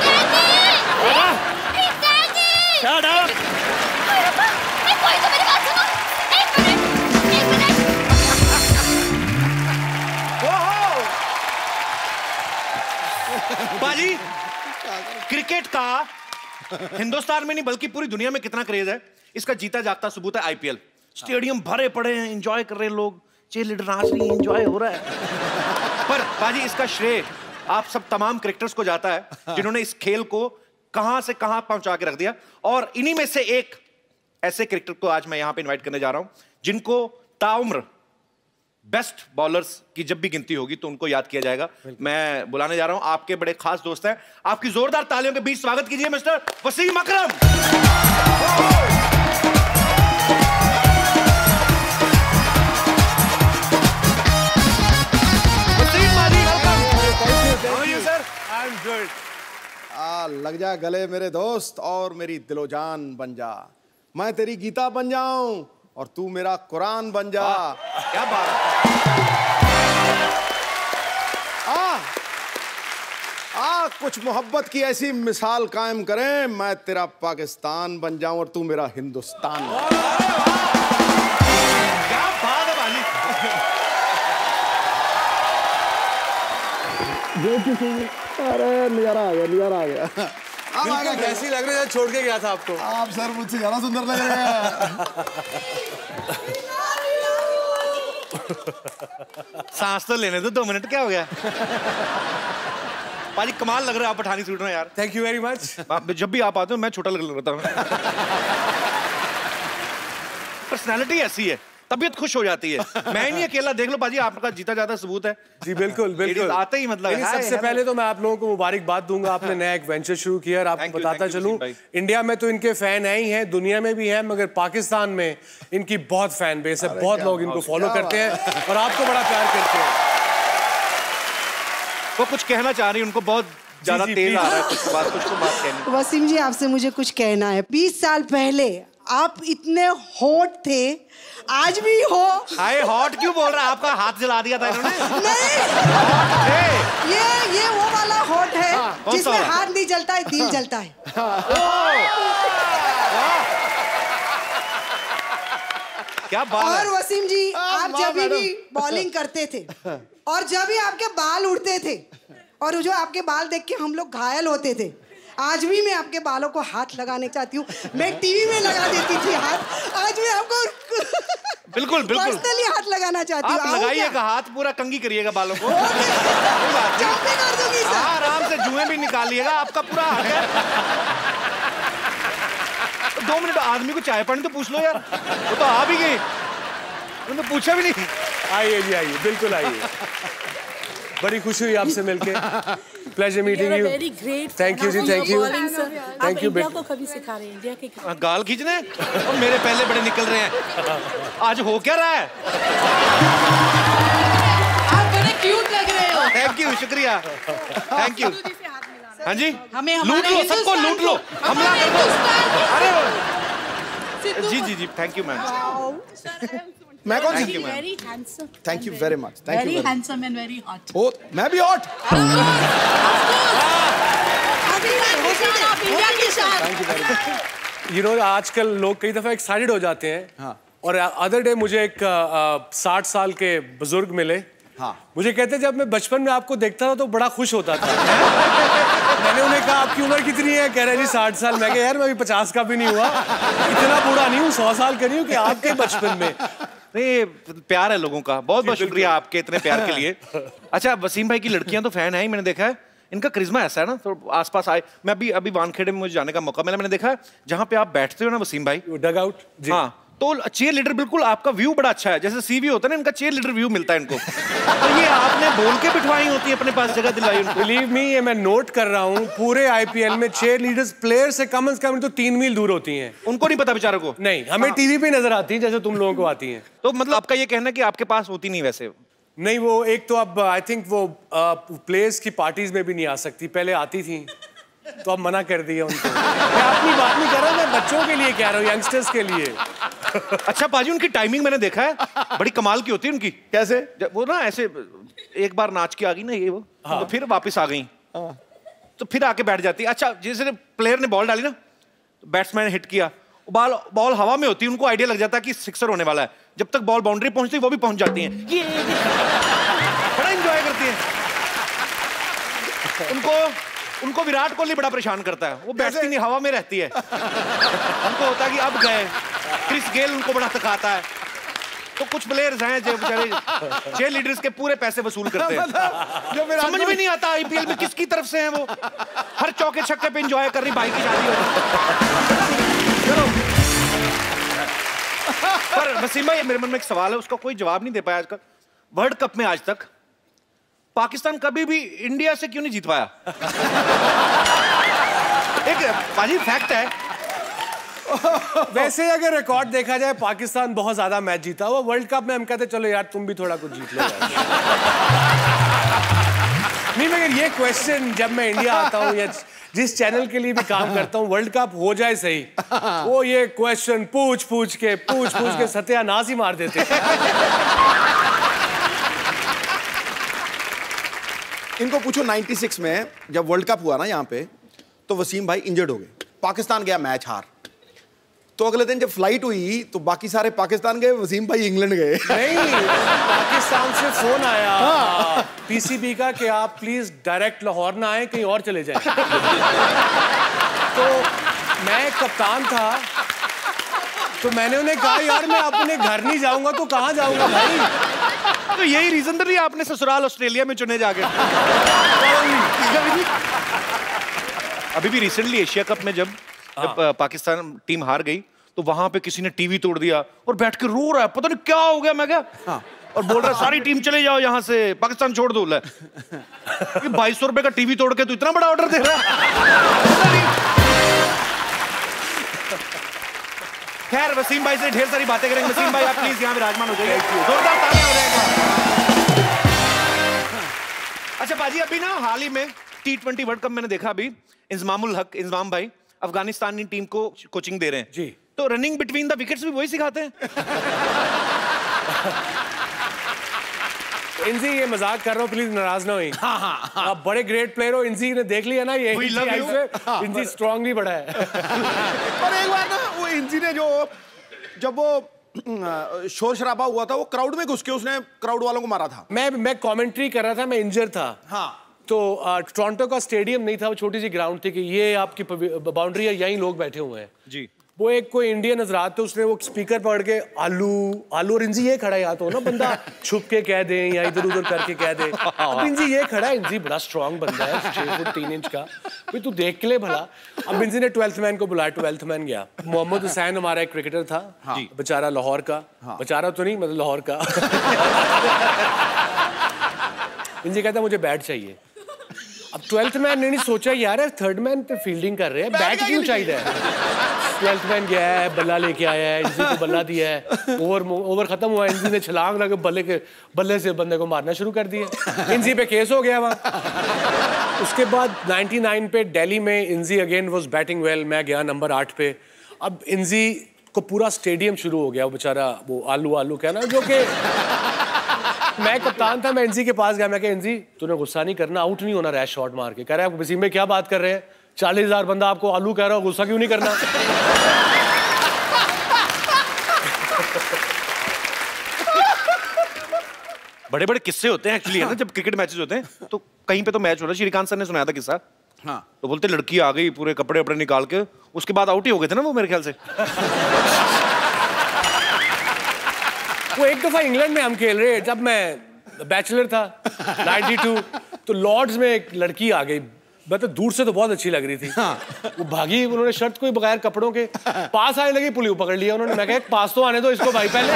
Shut up! कोई तो मेरी बात सुनो। एक मिनट, एक मिनट। बाजी, क्रिकेट का हिंदुस्तान में नहीं बल्कि पूरी दुनिया में कितना क्रेज है, इसका जीता जागता सबूत है आईपीएल। स्टेडियम भरे पड़े हैं, एंजॉय कर रहे हैं लोग, चीयर लीडर नाच रही है, एंजॉय हो रहा है। पर बाजी, इसका श्रेय आप सब तमाम क्रिकेटर्स को जाता है, जिन्होंने इस खेल को कहां से कहां पहुंचा के रख दिया। और इन्हीं में से एक ऐसे क्रिकेटर को आज मैं यहां पे इनवाइट करने जा रहा हूं, जिनको ताउम्र बेस्ट बॉलर्स की जब भी गिनती होगी तो उनको याद किया जाएगा। मैं बुलाने जा रहा हूं, आपके बड़े खास दोस्त हैं। आपकी जोरदार तालियों के बीच स्वागत कीजिए मिस्टर वसीम अकरम। वसीम माली, welcome. How are you, sir? I'm good. आ, लग जा गले मेरे दोस्त और मेरी दिलो जान बन जा। मैं तेरी गीता बन जाऊं और तू मेरा कुरान बन जा। क्या बात है। आ, आ, कुछ मोहब्बत की ऐसी मिसाल कायम करें, मैं तेरा पाकिस्तान बन जाऊं और तू मेरा हिंदुस्तान बन जा। क्या बात है बाली। अरे नजारा आ गया, नजारा आ गया। अब आगे कैसी लग रही है? छोड़ के गया था आपको। आप सर मुझसे ज्यादा सुंदर लग रहे हैं। सांस तो लेने दो, दो मिनट क्या हो गया? पाजी कमाल लग रहा है आप पठानी सूट में यार। Thank you very much. आप जब भी आप आते हो मैं छोटा लग रहा हूँ। पर्सनालिटी ऐसी है तबीयत खुश हो जाती है। मैं ही नहीं अकेला, देख लो बाजी, आपका जीता जाता सबूत है। जी बिल्कुल बिल्कुल, आते ही मतलब। सबसे पहले तो मैं आप लोगों को मुबारकबाद दूंगा, आपने नया एक वेंचर शुरू किया। और आपको बताता चलूं, इंडिया में तो इनके फैन है ही हैं, दुनिया में भी है, मगर पाकिस्तान में इनकी बहुत फैन बेस है, बहुत लोग इनको फॉलो करते हैं और आपको बड़ा प्यार करते हैं। वो कुछ कहना चाह रही है, उनको बहुत ज्यादा तेज आ रहा है कुछ बात, कुछ तो बात कहनी। वसीम जी, आपसे मुझे कुछ कहना है। बीस साल पहले आप इतने हॉट थे, आज भी हो। हाय हॉट क्यों बोल रहा है? आपका हाथ जला दिया था इन्होंने। नहीं, ये ये वो वाला हॉट है हाँ, जिसमें हाथ नहीं जलता है, दिल जलता है। क्या बात और है? वसीम जी, आप जब भी बॉलिंग करते थे और जब भी आपके बाल उड़ते थे और जो आपके बाल देख के हम लोग घायल होते थे, आज भी मैं आपके बालों को हाथ लगाने चाहती हूँ। मैं टीवी में लगा देती थी हाथ, आज मैं आपको बिल्कुल बिल्कुल पर्सनली हाथ लगाना चाहती हूँ। आप लगाइएगा हाथ, पूरा कंघी करिएगा बालों को। कर दूंगी सर। आराम से जुएं भी निकालिएगा, आपका पूरा हाथ है। तो दो मिनट आदमी को चाय पानी तो पूछ लो यार, वो तो आ भी गई, उन्होंने पूछा भी नहीं। आइए जी, आइए, बिल्कुल आइए। बड़ी खुशी हुई आपसे मिलके। Pleasure meeting you. Thank you जी, thank you, thank you. India को कभी सिखा रहे हैं, इंडिया के गाल खींचने और मेरे पहले बड़े निकल रहे हैं। आज हो क्या रहा है? आप बड़े क्यूट लग रहे हो। थैंक यू, शुक्रिया, थैंक यू। हाँ जी, हमें लूट लो, सबको लूट लो, हमला कर दो। अरे जी जी जी, थैंक यू मैम। मैं कौन सी? Very handsome. Thank you very much. Thank you. Very handsome and very hot. ओ, मैं भी हॉट। यू नो, आजकल लोग कई दफा एक्साइटेड हो जाते हैं। हाँ। और अदर डे मुझे एक साठ साल के बुजुर्ग मिले। हाँ। मुझे कहते जब मैं बचपन में आपको देखता था तो बड़ा खुश होता था। मैंने उन्हें कहा आपकी उम्र कितनी है? कह रहे जी साठ साल। मैं कहा यार मैं अभी पचास का भी नहीं हुआ, इतना बूढ़ा नहीं हूँ, सौ साल का नहीं हूँ कि आपके बचपन में। नहीं, प्यार है लोगों का। बहुत बहुत शुक्रिया आपके इतने प्यार के लिए। अच्छा, वसीम भाई की लड़कियां तो फैन है ही, मैंने देखा है। इनका करिश्मा ऐसा है ना, तो आसपास आए। मैं अभी अभी वानखेड़े में मुझे जाने का मौका मिला, मैंने देखा जहाँ पे आप बैठते हो ना वसीम भाई, डग आउट। हाँ, तो चेयर लीडर बिल्कुल आपका व्यू बड़ा अच्छा है, जैसे सीवी होता है ना, इनका चेयर लीडर व्यू मिलता है इनको। तो ये आपने बोल के बिठवाई होती है, अपने पास जगह दिलाई उनको। बिलीव मी, ये मैं नोट कर रहा हूँ, पूरे आईपीएल में चेयर लीडर्स प्लेयर से कम से कम तो तीन मील दूर होती हैं। उनको नहीं पता बेचारों को। नहीं, हमें टीवी पे नजर आती है जैसे तुम लोगों को आती हैं। तो मतलब आपका ये कहना है कि आपके पास होती नहीं वैसे? नहीं, वो एक तो अब आई थिंक वो प्लेयर्स की पार्टीज में भी नहीं आ सकती, पहले आती थी तो अब मना कर दिया उनको। मैं अपनी बात नहीं कर रहा, मैं बच्चों के लिए कह रहा हूँ, यंगस्टर्स के लिए। अच्छा पाजी, उनकी टाइमिंग मैंने देखा है, बड़ी कमाल की होती है उनकी। कैसे? वो ना ऐसे एक बार नाच के आ गई ना ये वो, हाँ। तो फिर वापस आ गई, हाँ। तो फिर आके बैठ जाती है। अच्छा, जैसे प्लेयर ने बॉल डाली ना, तो बैट्समैन हिट किया, बॉल बॉल हवा में होती है, उनको आइडिया लग जाता है कि सिक्सर होने वाला है। जब तक बॉल बाउंड्री पहुंचती वो भी पहुंच जाती हैं। ये बड़ा एंजॉय करती हैं। उनको उनको विराट कोहली बड़ा परेशान करता है, वो बैठती नहीं, हवा में रहती है। उनको होता है कि अब गए। क्रिस गेल उनको बड़ा थकाता है। तो कुछ प्लेयर्स हैं जो बेचारे छह लीडर्स के पूरे पैसे वसूल करते हैं। जो समझ में नहीं आता आईपीएल में किसकी तरफ से हैं वो। हर चौके छक्के पे एंजॉय कर रही, भाई की शादी हो रही। चलो, पर वसीम भाई मेरे मन में एक सवाल है, उसका कोई जवाब नहीं दे पाया आज तक। वर्ल्ड कप में आज तक पाकिस्तान कभी भी इंडिया से क्यों नहीं जीत पाया? एक पाजी फैक्ट है। वैसे अगर रिकॉर्ड देखा जाए, पाकिस्तान बहुत ज्यादा मैच जीता हुआ। वर्ल्ड कप में हम कहते चलो यार तुम भी थोड़ा कुछ जीत लो यार। नहीं, मगर ये क्वेश्चन जब मैं इंडिया आता हूँ या जिस चैनल के लिए भी काम करता हूँ, वर्ल्ड कप हो जाए सही, वो ये क्वेश्चन पूछ पूछ के पूछ पूछ के सत्यानाश ही मार देते। इनको पूछो छियानवे में जब वर्ल्ड कप हुआ ना यहाँ पे, तो वसीम भाई इंजर्ड हो गए, पाकिस्तान गया मैच हार। तो अगले दिन जब फ्लाइट हुई तो बाकी सारे पाकिस्तान गए, वसीम भाई इंग्लैंड गए। नहीं, पाकिस्तान से फोन आया हाँ। पीसीबी का कि आप प्लीज डायरेक्ट लाहौर ना आए, कहीं और चले जाएं। तो मैं कप्तान था, तो मैंने उन्हें कहा यार मैं अपने घर नहीं जाऊंगा तो कहाँ जाऊंगा भाई। तो यही रीजन तो नहीं आपने ससुराल ऑस्ट्रेलिया में चुने जाके। अभी भी रिसेंटली एशिया कप में जब, हाँ। जब पाकिस्तान टीम हार गई तो वहां पे किसी ने टीवी तोड़ दिया और बैठ के रो रहा है, पता नहीं क्या हो गया। मैं क्या हाँ। और बोल रहा है सारी टीम चले जाओ यहाँ से, पाकिस्तान छोड़ दो। बाईस सौ रुपए का टीवी तोड़ के तू इतना बड़ा ऑर्डर दे रहा है। खैर वसीम भाई से ढेर सारी बातें करेंगे। वसीम भाई आप प्लीज यहाँ विराजमान हो जाइए, जोरदार तालियां हो जाएगा। अच्छा बाजी, अभी ना हाल ही में टी ट्वेंटी वर्ल्ड कप मैंने देखा, अभी इंजमामुल हक इंजमाम भाई अफगानिस्तानी टीम को कोचिंग दे रहे हैं जी। तो रनिंग बिटवीन द विकेट्स भी वही सिखाते हैं? इनसी ये मजाक कर रहा हूँ, प्लीज नाराज ना हुई। हाँ, हाँ, हाँ। आप बड़े ग्रेट प्लेयर हो, इनसी ने देख लिया ना ये इनसी स्ट्रांग नहीं बड़ा है। और एक बार ना वो इनसी ने जो जब वो शोर शराबा हुआ था वो क्राउड में घुस के उसने क्राउड वालों को मारा था। मैं मैं कमेंट्री कर रहा था, मैं इंजर था। हाँ। तो टोरंटो का स्टेडियम नहीं था, वो छोटी सी ग्राउंड थी कि ये आपकी बाउंड्री है, यहीं लोग बैठे हुए हैं जी। वो एक कोई इंडियन हजरात थे, उसने वो स्पीकर पकड़ के आलू आलू और इंजी ये खड़ा है, या तो ना बंदा छुप के कह दे या इधर उधर करके कह दे। अब इंजी ये खड़ा है, इंजी बड़ा स्ट्रांग बंदा है, छह फुट तीन इंच का, भाई तू देख के ले भला। अब इंजी ने ट्वेल्थ मैन को बुलाया, ट्वेल्थ मैन गया। मोहम्मद हुसैन हमारा एक क्रिकेटर था, हाँ। बेचारा लाहौर का, हाँ। बेचारा तो नहीं मतलब लाहौर का। इंजी कहता मुझे बैट चाहिए। अब ट्वेल्थ मैन ने नहीं सोचा यार थर्ड मैन पे फील्डिंग कर रहे हैं, बैट क्यों चाहिए। ट्वेल्थ मैन गया है, बल्ला लेके आया है, इंजी को बल्ला दिया है, ओवर ओवर खत्म हुआ, इंजी ने छलांग लगा बल्ले के बल्ले से बंदे को मारना शुरू कर दिया। इंजी पे केस हो गया वहाँ। उसके बाद निन्यानवे पे दिल्ली में इंजी अगेन वाज बैटिंग वेल, मैं गया नंबर आठ पे। अब इंजी को पूरा स्टेडियम शुरू हो गया, वो बेचारा वो आलू आलू कहना, जो कि मैं कप्तान था। मैं इंजी के पास गया, मैं कहा इंजी तूने गुस्सा नहीं करना, आउट नहीं होना रैश शॉट मार के। कह रहा है वसीम भाई क्या बात कर रहे हैं, चालीस हजार बंदा आपको आलू कह रहा हो, गुस्सा क्यों नहीं करना। बड़े बड़े किस्से होते हैं एक्चुअली, है ना, जब क्रिकेट मैचेस होते हैं। तो कहीं पे तो मैच हो रहा है, श्रीकांत सर ने सुनाया था किस्सा, हाँ। तो बोलते लड़की आ गई पूरे कपड़े वपड़े निकाल के, उसके बाद आउट ही हो गए थे ना वो मेरे ख्याल से। वो एक दफा इंग्लैंड में हम खेल रहे, जब मैं बैचलर था बानवे, तो लॉर्ड्स में एक लड़की आ गई, मैं तो दूर से तो बहुत अच्छी लग रही थी, हाँ। वो भागी, उन्होंने शर्ट कोई बगैर कपड़ों के पास आने लगी, पुलिस पकड़ लिया उन्होंने। मैं कहा पास तो आने दो इसको भाई पहले।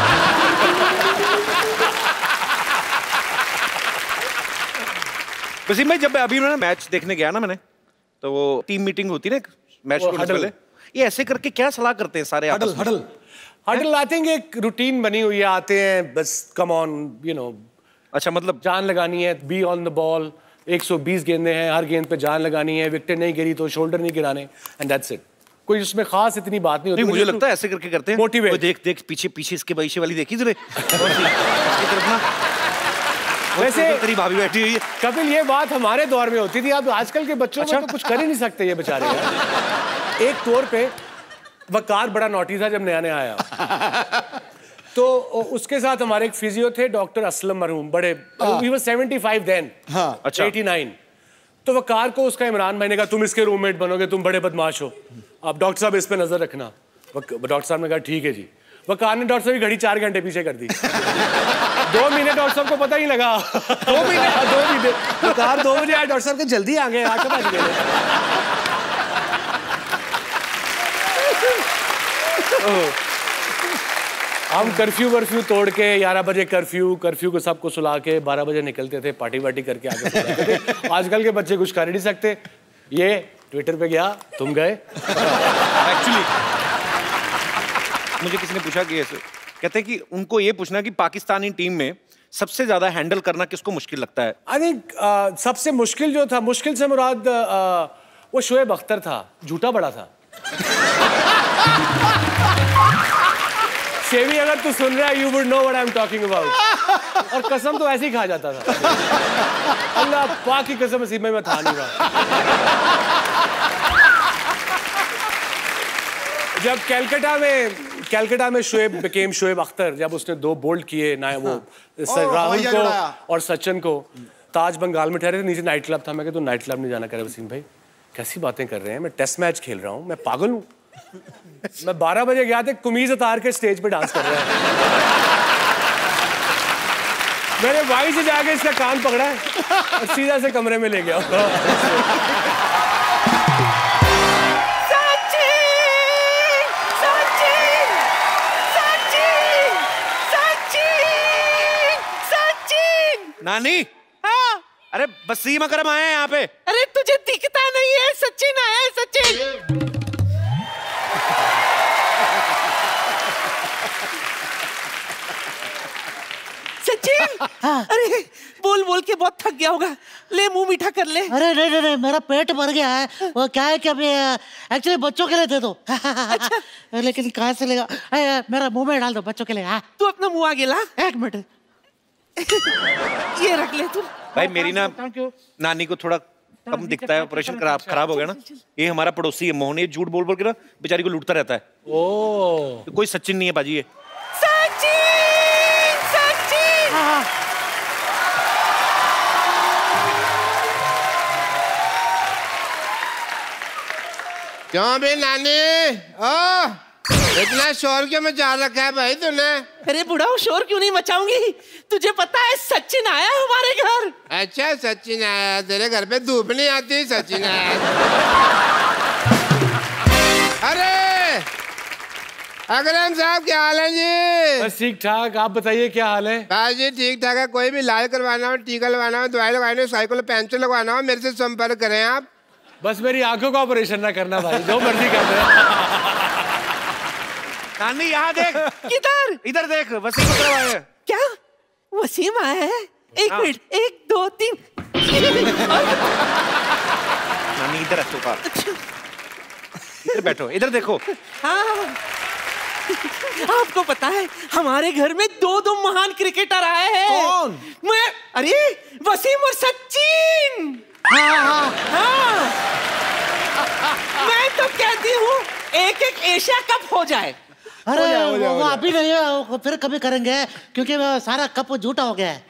वसीम भाई जब अभी उन्होंने मैच देखने गया ना मैंने, तो वो टीम मीटिंग होती ना मैच को पहले, ये ऐसे करके क्या सलाह करते हैं सारे? Huddle huddle huddle I think एक रूटीन बनी हुई है, आते हैं बस कम ऑन यू नो। अच्छा मतलब जान लगानी है, बी ऑन द बॉल, एक सौ बीस गेंदें हैं, हर गेंद पे जान लगानी है, विकेट नहीं गिरी तो शोल्डर नहीं गिराने, एंड दैट्स इट। कोई उसमें खास इतनी बात नहीं होती। नहीं, मुझे लगता है ऐसे करके करते हैं, मोटिवेट। देख देख पीछे पीछे इसके पीछे वाली देखी तुझे वैसे तेरी भाभी बैठी हुई है। कपिल ये बात हमारे दौर में होती थी, अब आजकल के बच्चों अच्छा? में तो कुछ कर ही नहीं सकते ये बेचारे। एक तौर पे वकार बड़ा नोटी था जब नया नया आया, तो उसके साथ हमारे एक फिजियो थे डॉक्टर असलम मरहूम, बड़े ही वाज पचहत्तर देन, अच्छा नवासी। तो वकार को उसका इमरान भाई ने कहा तुम इसके रूममेट बनोगे, तुम बड़े बदमाश हो, अब डॉक्टर साहब इस पे नजर रखना। डॉक्टर साहब ने कहा ठीक है जी। वकार ने डॉक्टर साहब की घड़ी चार घंटे पीछे कर दी। दो महीने डॉक्टर साहब को पता ही लगा। दो महीने दो महीने वकार दो बजे आए, डॉक्टर साहब के जल्दी आ गए, आके बज गए। हम कर्फ्यू वर्फ्यू तोड़ के ग्यारह बजे कर्फ्यू कर्फ्यू को सबको सुला के बारह बजे निकलते थे, पार्टी वार्टी करके आगे थे। आजकल के बच्चे कुछ कर ही नहीं सकते। ये ट्विटर पे गया, तुम गए। एक्चुअली मुझे किसी ने पूछा कि ऐसे कहते हैं कि उनको ये पूछना कि पाकिस्तानी टीम में सबसे ज्यादा हैंडल करना किसको मुश्किल लगता है? आई थिंक uh, सबसे मुश्किल जो था, मुश्किल से मुराद uh, वो शोएब अख्तर था, झूठा बड़ा था। शेवी अगर तू सुन रहा है, you would know what I am talking about. और कसम तो ऐसे ही खा जाता था, अल्लाह पाक की कसम नसीब में मैं था नहीं रहा। जब कैलकाटा में कैलकाटा में शोएब बिकेम शोएब अख्तर, जब उसने दो बोल्ड किए ना, वो राहुल को और सचिन को, ताज बंगाल में ठहरे थे, नीचे नाइट क्लब था। मैं कहता तू नाइट क्लब नहीं जाना। करे वसीम भाई कैसी बातें कर रहे हैं, मैं टेस्ट मैच खेल रहा हूँ, मैं पागल हूँ। मैं बारह बजे गया था, कमीज उतार के स्टेज पे डांस कर रहा है। मैंने वहीं से जाके इसका कान पकड़ा है और सीधा से कमरे में ले गया। सचिन, सचिन। नानी। हाँ। अरे वसीम अकरम आए हैं यहाँ पे। अरे तुझे दिखता नहीं है, सचिन आया है, सचिन। सचिन। हाँ। अरे बोल बोल के बहुत थक गया होगा, ले मुंह मीठा कर ले। अरे नहीं नहीं नहीं, मेरा पेट भर गया है। वो क्या है कि अभी एक्चुअली बच्चों के लिए दे दो। अच्छा। लेकिन कहाँ से लेगा? मेरा मुंह में डाल दो बच्चों के लिए। तू अपना मुंह आगे ला। एक मिनट। ये रख ले तू। भाई मेरी ना नानी को थोड़ा कम दिखता है, ऑपरेशन खराब खराब हो गया ना। ये हमारा पड़ोसी है मोहन, ये झूठ बोल बोल के ना बेचारी को लूटता रहता है। ओ तो कोई सचिन नहीं है बाजी ये। सचिन सचिन। हाँ। क्यों बे नानी? ओ इतना शोर क्यों मचा रखा है भाई तूने? अरे बुढ़ा शोर क्यों नहीं मचाऊंगी? तुझे पता है सचिन आया हमारे घर। अच्छा सचिन आया, तेरे घर पे धूप नहीं आती? सचिन आया। अरे अकरम साहब क्या हाल है जी? बस ठीक ठाक, आप बताइए क्या हाल है? हाँ जी ठीक ठाक है। कोई भी इलाज करवाना हो, टीका लगवाना हो, दवाई लगवानी हो, साइकिल पंचर लगवाना हो, मेरे से संपर्क करें आप। बस मेरी आंखों का ऑपरेशन ना करना भाई, जो मर्जी कर दे। नानी यहाँ देख। किधर? इधर देख, वसीम अकरम आए हैं। क्या वसीम आया है? एक मिनट, एक दो तीन। नानी इधर रखो का। इधर बैठो, इधर देखो। हाँ आपको पता है हमारे घर में दो दो महान क्रिकेटर आए हैं। कौन? मैं। अरे वसीम और सचिन। हाँ हाँ हाँ। मैं तो कहती हूँ एक एक एशिया कप हो जाए। अरे हो जाए, हो जाए, वो अभी नहीं है, वो फिर कभी करेंगे क्योंकि सारा कप झूठा हो गया है।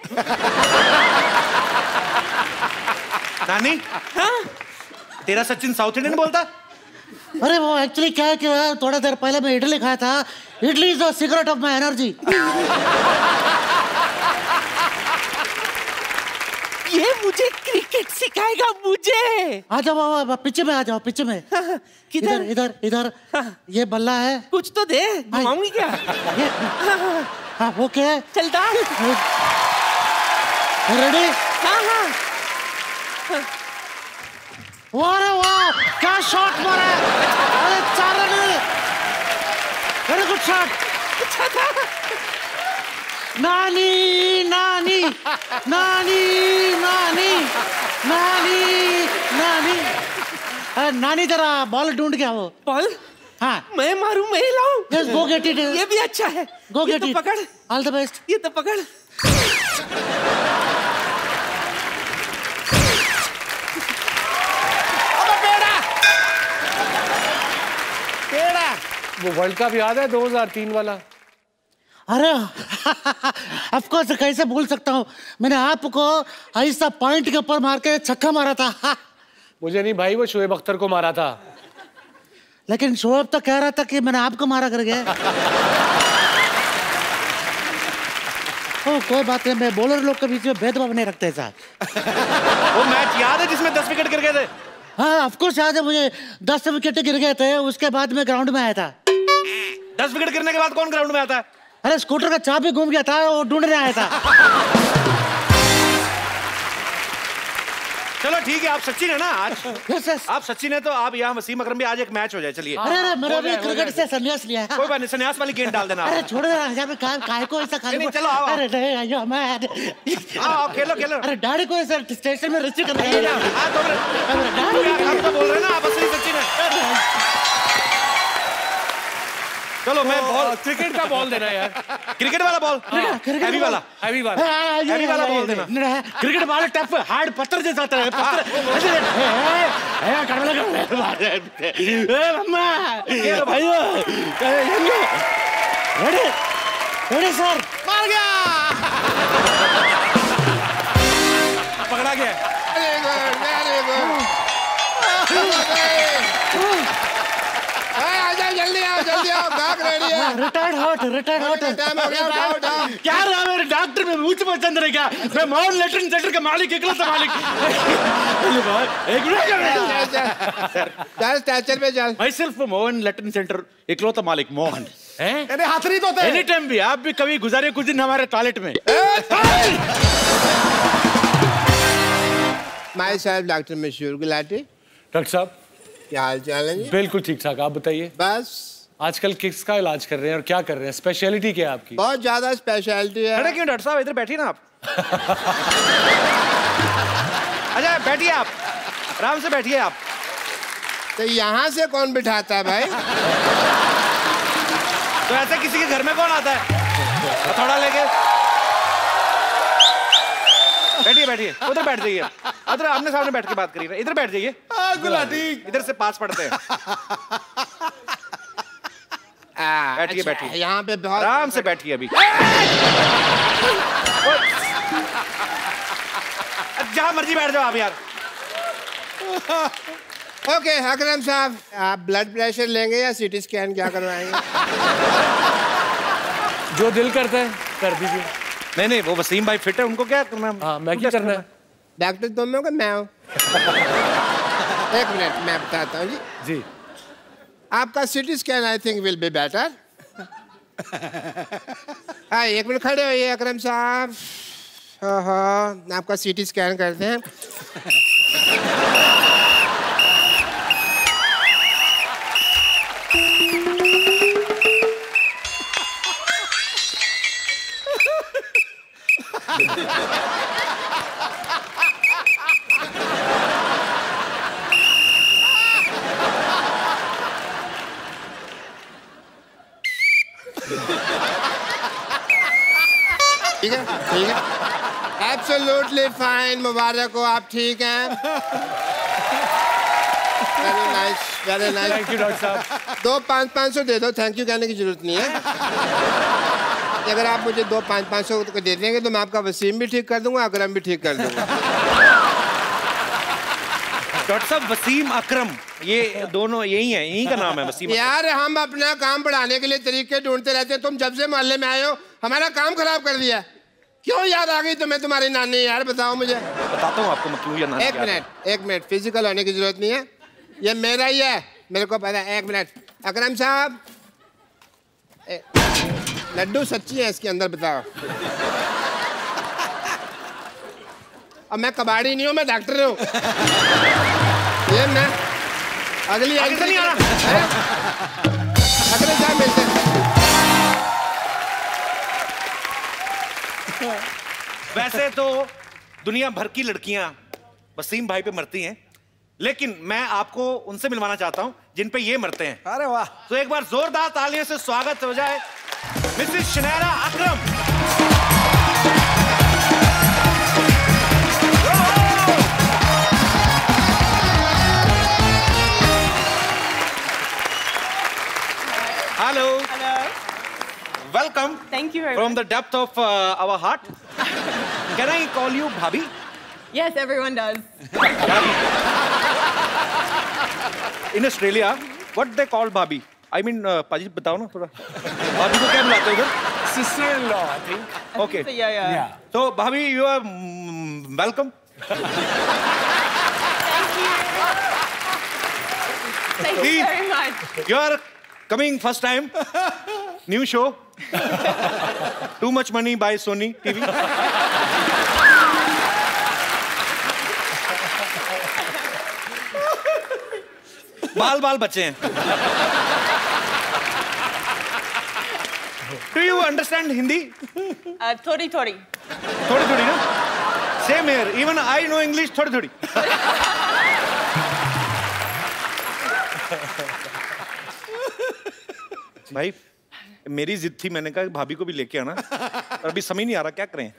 नानी। हाँ? तेरा सचिन साउथ इंडियन बोलता? अरे वो एक्चुअली क्या है कि थोड़ा देर पहले मैं इडली खाया था। Idli is the secret of my energy. ये मुझे क्रिकेट सिखाएगा मुझे। आ जाओ पीछे में, आ जाओ पीछे में। किधर? इधर इधर इधर। ये बल्ला है, कुछ तो दे, घुमाऊंगी क्या? हाँ वो क्या है? चलता। रेडी? हाँ हाँ। वाह वाह क्या शॉट मारा है! अरे चार रन, वेरी गुड शॉट। अच्छा था। नानी नानी नानी नानी नानी नानी। अरे नानी जरा बॉल ढूंढ के आओ। बॉल? हाँ मैं मारूं, मैं लाऊं? Yes go get it. ये भी अच्छा है। Go get it. पकड़। All the best. ये तो पकड़। वो वर्ल्ड कप याद है दो हज़ार तीन वाला? अरे ऑफ कोर्स, कैसे भूल सकता हूँ। मैंने आपको ऐसा पॉइंट के ऊपर मार के छक्का मारा था। मुझे नहीं भाई, वो शोएब अख्तर को मारा था। लेकिन शोएब तो कह रहा था कि मैंने आपको मारा कर गया। ओ, कोई बात नहीं, मैं बॉलर लोग के बीच में भेदभाव नहीं रखते साहब। वो मैच याद है जिसमें दस विकेट गिर गए थे? हाँ ऑफ कोर्स याद है मुझे, दस विकेट गिर गए थे। उसके बाद मैं ग्राउंड में आया था। दस विकेट गिरने के बाद कौन ग्राउंड में आता है? अरे स्कूटर का चाबी घूम गया था, वो ढूंढने आया था। चलो ठीक है, आप सचिन है ना आज? Yes yes. आप सचिन है तो आप यहाँ वसीम अकरम भी, आज एक मैच हो जाए। चलिए। अरे अरे मेरा भी क्रिकेट से संन्यास लिया है। कोई बात नहीं, संन्यास वाली गेंद डाल देना। अरे छोड़ दे यार, काय को ऐसा खाली। नहीं, चलो आओ। अरे नहीं आइयो मैं। आओ खेलो खेलो। अरे डैडी को ऐसा स्टेशन में रिसीव कर रहे हैं। हां तो आप तो बोल रहे हैं ना आप असली सचिन है। चलो मैं बॉल, क्रिकेट का बॉल देना यार। क्रिकेट वाला बॉल, हैवी वाला, हैवी वाला, हैवी वाला बॉल देना। क्रिकेट बॉल टफ हार्ड पत्थर जैसा होता है। पत्थर ए करने लगा। ए मम्मा, ये भाइयों, रेडी रेडी सर। मार गया, पकड़ा गया। Very good, very good. जल्दी आओ, जल्दी आओ, भाग रेडी है। Retired hurt, retired hurt. Time हो गया, उठाओ, उठाओ। क्या रहा मेरे डॉक्टर में मुझ में चंद्र है क्या? मैं मोहन लेटरिन सेंटर का मालिक, इकलौता मालिक। एक मिनट चल स्टैचर पे चल। मैं सिर्फ मोहन लेटरिन सेंटर इकलौता मालिक मोहन है। अरे हाथ नहीं धोते? एनी टाइम भी, आप भी कभी गुजारे कुछ दिन हमारे टॉयलेट में। माय सेल्फ डॉक्टर मशहूर गुलाटी। डॉक्टर साहब क्या हाल चाल है जी? बिल्कुल ठीक ठाक, आप बताइए। बस आजकल किसका इलाज कर रहे हैं और क्या कर रहे हैं? स्पेशलिटी क्या है आपकी? बहुत ज्यादा स्पेशलिटी है। अरे क्यों डॉक्टर साहब, इधर बैठिए ना आप। अच्छा बैठिए आप, आराम से बैठिए आप। तो यहाँ से कौन बिठाता है भाई? तो ऐसे किसी के घर में कौन आता है थोड़ा लेके? बैठिए बैठिए, उधर बैठ जाइए। उधर आमने सामने बैठ के बात करिए। इधर बैठ जाइए। गुलाटी इधर से पास पढ़ते हैं। बैठिए बैठिए, यहाँ पे बहुत आराम से बैठिए। अभी जहाँ मर्जी बैठ जाओ आप यार। ओके अकरम साहब, आप ब्लड प्रेशर लेंगे या सीटी स्कैन क्या करवाएंगे? जो दिल करता है कर दीजिए। नहीं नहीं, वो वसीम भाई फिट है, उनको क्या करना? हाँ, मैं क्या करना है? डॉक्टर तुम लोग मैं हूँ। एक मिनट मैं बताता हूँ जी। जी आपका CT scan I think will be better. हाँ एक मिनट खड़े होइए अकरम साहब। हाँ हाँ आपका सीटी स्कैन करते हैं। ठीक है ठीक है, एब्सोल्युटली फाइन, मुबारक हो, आप ठीक हैं। Very nice very nice. Thank you doctor साहब। दो पाँच पाँच सौ दे दो, थैंक यू कहने की जरूरत नहीं है। अगर आप मुझे दो पाँच पाँच सौ को दे देंगे तो मैं आपका वसीम भी ठीक कर दूंगा, अकरम भी ठीक कर दूंगा। डॉक्टर साहब वसीम अकरम ये दोनों यही है, यही का नाम है वसीम। यार हम अपना काम बढ़ाने के लिए तरीके ढूंढते रहते हैं, तुम जब से मोहल्ले में आए हो हमारा काम खराब कर दिया। क्यों याद आ गई तुम्हें तुम्हारी नानी? यार बताओ मुझे। बताता हूँ आपको मैं क्यों याद। एक मिनट एक मिनट, फिजिकल होने की जरूरत नहीं है, ये मेरा ही है, मेरे को पता है। एक मिनट अकरम साहब, लड्डू सच्ची है इसके अंदर, बताओ। अब मैं कबाड़ी नहीं हूँ, मैं डॉक्टर हूँ। ये मैं अगली आगे से नहीं आ रहा। अगले साहब मिलते हैं। वैसे तो दुनिया भर की लड़कियां वसीम भाई पे मरती हैं, लेकिन मैं आपको उनसे मिलवाना चाहता हूं जिन पे ये मरते हैं। अरे वाह। तो एक बार जोरदार तालियों से स्वागत हो जाए Mrs Shanaira Akram. Hello Hello. Welcome. Thank you very From much. the depth of uh, our heart. Can I call you Bhabhi? Yes, everyone does. In Australia, what they call Bhabhi? I mean, uh, पाजी बताओ ना थोड़ा। भाभी को क्या बुलाते हो उधर? Sister-in-law, I think. Okay. So, yeah, yeah. Yeah. So Bhabhi, you are mm, welcome. Thank you very much. You are coming first time. New show. Too much money by Sony T V. बाल बाल बचे हैं। Do you understand Hindi? Uh, थोड़ी थोड़ी। थोड़ी थोड़ी ना? Same here. Even I know English थोड़ी थोड़ी। भाई मेरी जिद थी, मैंने कहा भाभी को भी लेके आना, और अभी समझ नहीं आ रहा क्या करें।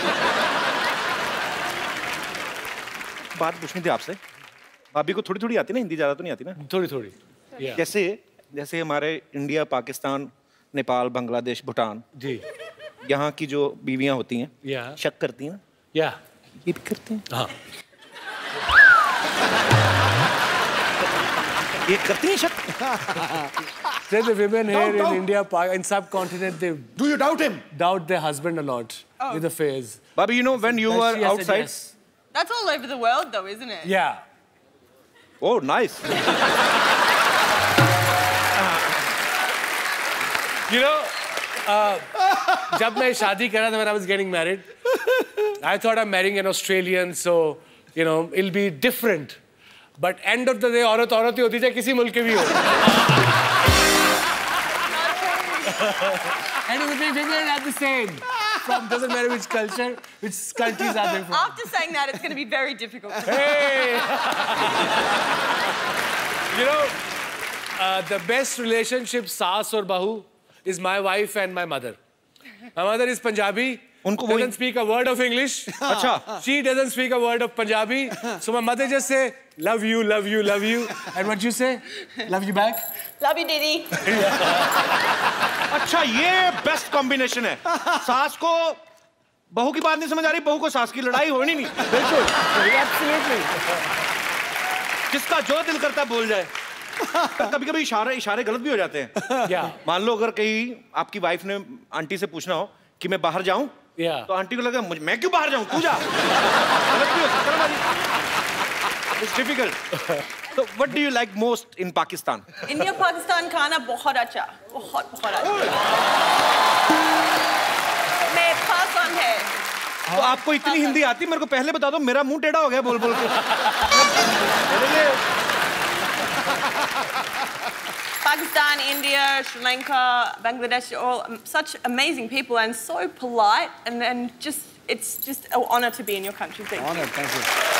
बात पूछनी थी आपसे, भाभी को थोड़ी थोड़ी आती ना हिंदी, ज्यादा तो नहीं आती ना? थोड़ी थोड़ी। yeah. जैसे जैसे हमारे इंडिया, पाकिस्तान, नेपाल, बांग्लादेश, भूटान जी, यहाँ की जो बीवियां होती हैं yeah. शक करती हैं, या ये भी करते हैं। हाँ, ये करती हैं शक। Say the women here Doubt, in doubt. India, Pa- in subcontinent, they Do you doubt him? doubt their husband a lot with affairs. Bobby, you know when you Does were she has said outside? yes? That's all over the world, though, isn't it? Yeah. Oh, nice. You know, uh, जब मैं शादी करा था, when I was getting married, I thought I'm marrying an Australian, so you know, it'll be different. But end of the day, औरत औरत ही होती है, किसी मुल्क के भी हो. And it will be women are the same. From doesn't matter which culture, which countries are they from. After saying that, it's going to be very difficult. Hey! You know, uh, the best relationship, saas or bahu, is my wife and my mother. My mother is Punjabi. Unko doesn't speak a word of English. Acha. She doesn't speak a word of Punjabi. So my mother just say, love you, love you, love you. And what you say? Love you back? Love you, Didi. अच्छा ये best combination है. सास को बहू की बात नहीं समझ आ रही, बहू को सास की लड़ाई होनी नहीं. बिल्कुल. Absolutely. जिसका जो दिल करता है बोल जाए. कभी कभी इशारे इशारे गलत भी हो जाते हैं. क्या? मान लो अगर कहीं आपकी वाइफ ने आंटी से पूछना हो कि मैं बाहर जाऊं, yeah. तो आंटी को लगा मुझे मैं क्यों बाहर जाऊं, तू जा. गलत भी हो सकता है भाई. It's difficult. So what do you like most in Pakistan? India Pakistan खाना बहुत अच्छा, बहुत बहुत अच्छा. मैं पसंद है. तो आपको इतनी हिंदी आती, मेरे को पहले बता दो, मेरा मुंह टेढ़ा हो गया बोल बोल के. Pakistan, India, Sri Lanka, Bangladesh, all um, such amazing people and so polite, and then just it's just an honor to be in your country. Thank honor, you. thank you.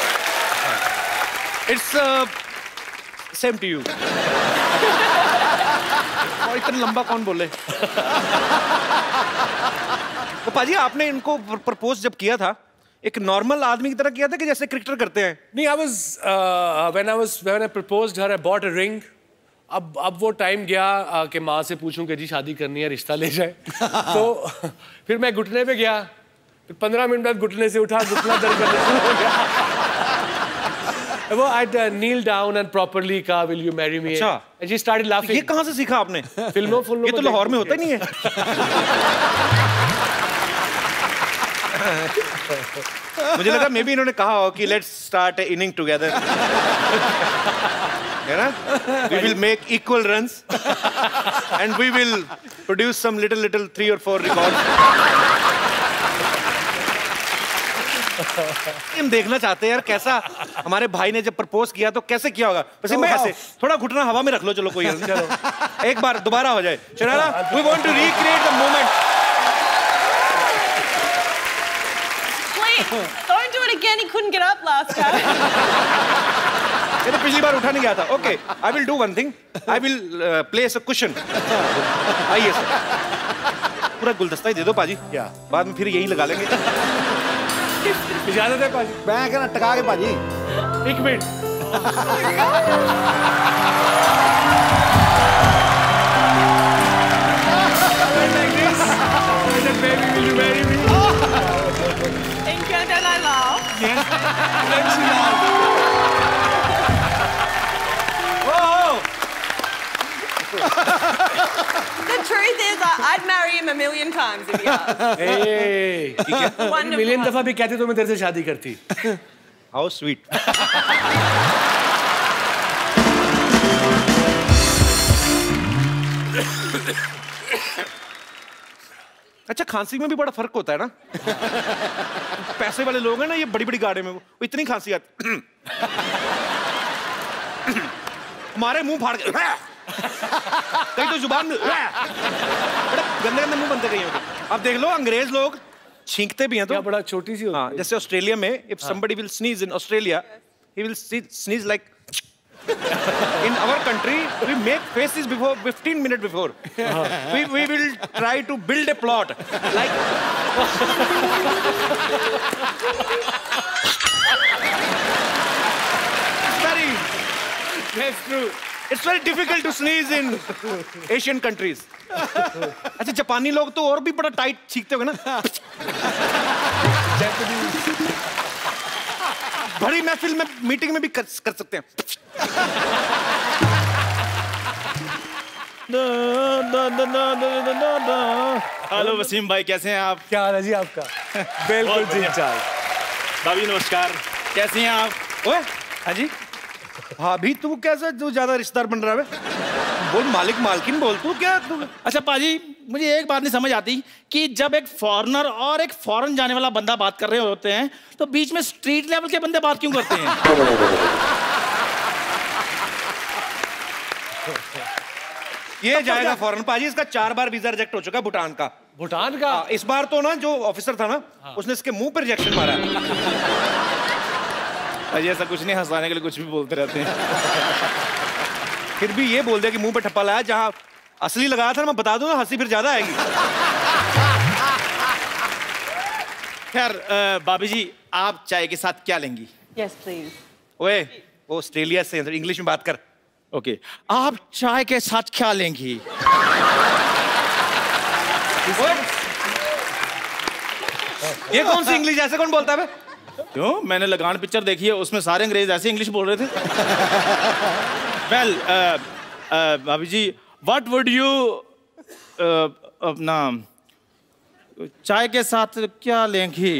It's uh, same to you. और इतना लंबा कौन बोले? तो पाजी आपने इनको propose जब किया था, एक नॉर्मल आदमी की तरह किया था कि जैसे क्रिकेटर करते हैं? नहीं, I was uh, when I was when I proposed her, I bought a ring. अब अब वो टाइम गया uh, कि माँ से पूछूं कि जी शादी करनी है, रिश्ता ले जाए. तो फिर मैं घुटने पे गया, फिर पंद्रह मिनट बाद घुटने से उठा, घुटना दर्द करने शुरू हो गया. वो I'd uh, kneel down and properly कहा will you marry me? अच्छा. And she started laughing. ये कहाँ से सीखा आपने? फिल्मों फिल्मों ये तो लाहौर में होता ही नहीं है. मुझे लगा मे बी इन्होंने कहा हो कि let's start an inning together. है ना? We will make equal runs and we will produce some little little three or four records. हम देखना चाहते हैं यार कैसा हमारे भाई ने जब प्रपोज किया तो कैसे किया होगा. वैसे मैं ऐसे थोड़ा घुटना हवा में रख लो, चलो कोई चलो एक बार दोबारा हो जाए. Sharara, we want to recreate the moment. Please don't do it again. He couldn't get up last time. ये तो पिछली बार उठा नहीं गया था. Okay, I will do one thing. I will uh, place a cushion. आइए सर. पूरा गुलदस्ता ही दे दो पाजी. क्या? बाद में फिर यही लगा लेंगे. इजाजत है पाजी. मैं कहना टका के पाजी. एक minute. Baby, will you marry me? Thank you, then I laugh. Yes. Then she laughed. Whoa! The truth is, I, I'd marry him a million times if he asked. Hey, Wonderful. Million दफा भी कहती तो मैं तेरे से शादी करती. How sweet. अच्छा, खांसी में भी बड़ा फर्क होता है ना. पैसे वाले लोग हैं ना, ये बड़ी बड़ी गाड़ी में वो इतनी खांसी आती. हमारे मुंह फाड़ के कहीं तो जुबान में गंदे गंदे मुंह बनते कहीं. अब देख लो अंग्रेज लोग छींकते भी हैं तो बड़ा छोटी सी. हाँ, जैसे ऑस्ट्रेलिया में if somebody will sneeze in Australia, he will sneeze like. In our country, we make faces before fifteen minutes before. We we will try to build a plot like. It's very. That's true. It's very difficult to sneeze in Asian countries. अच्छा, जापानी लोग तो और भी बड़ा tight छींकते होंगे ना. बड़ी महफिल में मीटिंग में भी कर, कर सकते हैं. हेलो वसीम भाई, कैसे हैं आप? क्या हाल है जी आपका? बिल्कुल ठीक ठाक. भाभी नमस्कार, कैसी हैं आप? ओए, हाँ जी. हाँ भी तू कैसे तू ज्यादा रिश्तेदार बन रहा है? बोल मालिक मालकिन बोल तू क्या तू? अच्छा पाजी, मुझे एक बात नहीं समझ आती कि जब एक फॉरेनर और एक फॉरेन जाने वाला बंदा बात कर रहे होते हैं तो बीच में स्ट्रीट लेवल के बंदे बात क्यों करते हैं? ये जाएगा फॉरेन पाजी, इसका चार बार वीजा रिजेक्ट हो चुका है भूटान का। भूटान का? आ, इस बार तो ना जो ऑफिसर था ना, हाँ। उसने इसके मुंह पे रिजेक्शन मारा। अजय ऐसा कुछ नहीं, हंसाने के लिए कुछ भी बोलते रहते हैं। फिर भी ये बोल दिया कि मुंह पे ठप्पा लाया, जहां असली लगाया था मैं बता दूं ना, हंसी फिर ज्यादा आएगी। खैर भाभी जी, आप चाय के साथ क्या लेंगी? Yes, please. ओए, वो ऑस्ट्रेलिया से, इंग्लिश में बात कर। Okay okay. आप चाय के साथ क्या लेंगी? ये कौन सी इंग्लिश, ऐसे कौन बोलता है? क्यों? मैंने लगान पिक्चर देखी है, उसमें सारे अंग्रेज ऐसे इंग्लिश बोल रहे थे। वेल भाभी जी, व्हाट वुड यू अपना चाय के साथ क्या लेंगी?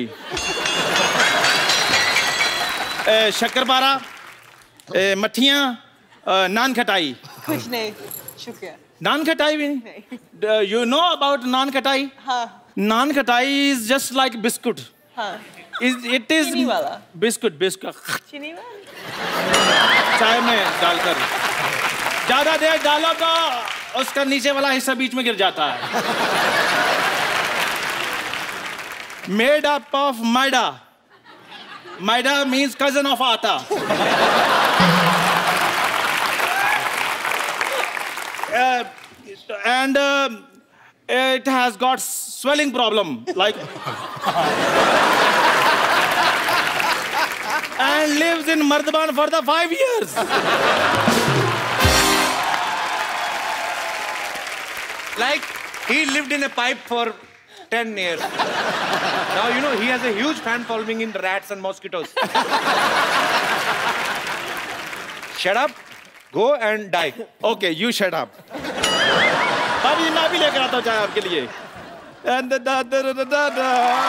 शक्करपारा, मठियाँ, नान खटाई? कुछ नहीं, शुक्रिया। नान खटाई भी नहीं? यू नो अबाउट नान खटाई? हाँ। Nankhatai is just like biscuit. हाँ। Is, it is चीनी वाला? बिस्कुट, बिस्कुट चीनी वाला? चाय में डालकर ज्यादा देर डालो तो उसका नीचे वाला हिस्सा बीच में गिर जाता है। Made up of maida. Maida means cousin of atta. uh, and uh, it has got swelling problem, like. And lives in Mardaban for the five years. Like he lived in a pipe for ten years. Now you know he has a huge fan following in rats and mosquitoes. Shut up, go and die. Okay, you shut up. अभी मैं भी लेकर आता हूँ चाय आपके लिए. And da da da da da da.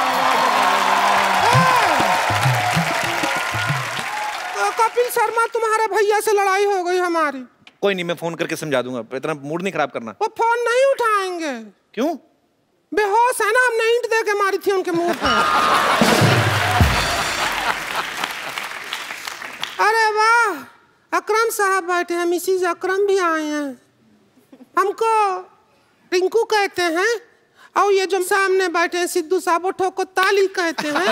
Kapil Sharma, तुम्हारे भैया से लड़ाई हो गई हमारी। कोई नहीं, मैं फोन करके समझा दूंगा, इतना मूड नहीं खराब करना। वो फोन नहीं उठाएंगे। क्यों? बेहोश है ना, हमने ईंट दे के मारी थी उनके मुंह पे। अरे वाह, अकरम साहब बैठे हैं, मिसिज अकरम भी आए हैं। हमको रिंकू कहते हैं और ये जो सामने बैठे हैं सिद्धू साहब, वो ठोको ताली कहते हैं।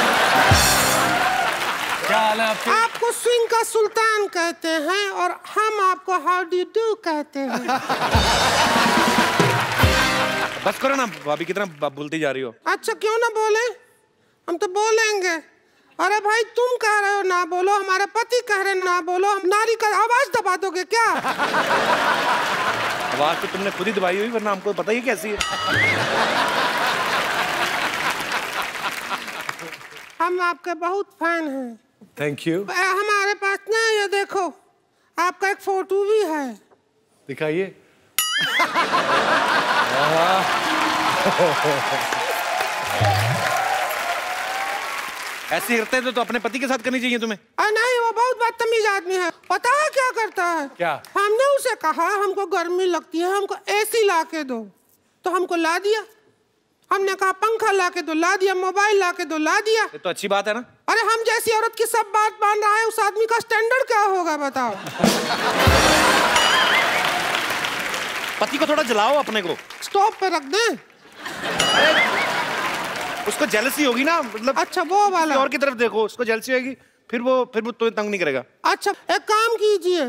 क्या हाल है आपके? आपको स्विंग का सुल्तान कहते हैं और हम आपको हाउ डू डू कहते हैं। बस करो ना भाभी, कितना बोलती जा रही हो। अच्छा क्यों ना बोले, हम तो बोलेंगे। अरे भाई तुम कह रहे हो ना बोलो, हमारे पति कह रहे ना बोलो, हम नारी का आवाज दबा दोगे क्या? आवाज तो तुमने खुद ही दबाई हुई, वरना हमको पता ही कैसी है। हम आपके बहुत फैन हैं। Thank you. हमारे पास ना ये देखो, आपका एक फोटो भी है। दिखाइए। ऐसे करते थे तो अपने पति के साथ करनी चाहिए तुम्हें। आ, नहीं, वो बहुत बदतमीज आदमी है। पता है क्या करता है? क्या? हमने उसे कहा हमको गर्मी लगती है, हमको एसी ला के दो, तो हमको ला दिया। हमने कहा पंखा ला के दो, ला दिया। मोबाइल ला के दो, ला दिया। ये तो अच्छी बात है ना। अरे हम जैसी औरत की सब बात मान रहा है, उस आदमी का स्टैंडर्ड क्या होगा बताओ? पति को थोड़ा जलाओ अपने को। स्टोव पे रख दें? उसको जेलसी होगी ना, मतलब। अच्छा वो वाला। और की तरफ देखो, उसको जेलसी होगी, फिर वो फिर वो तुम्हें तंग नहीं करेगा। अच्छा एक काम कीजिए,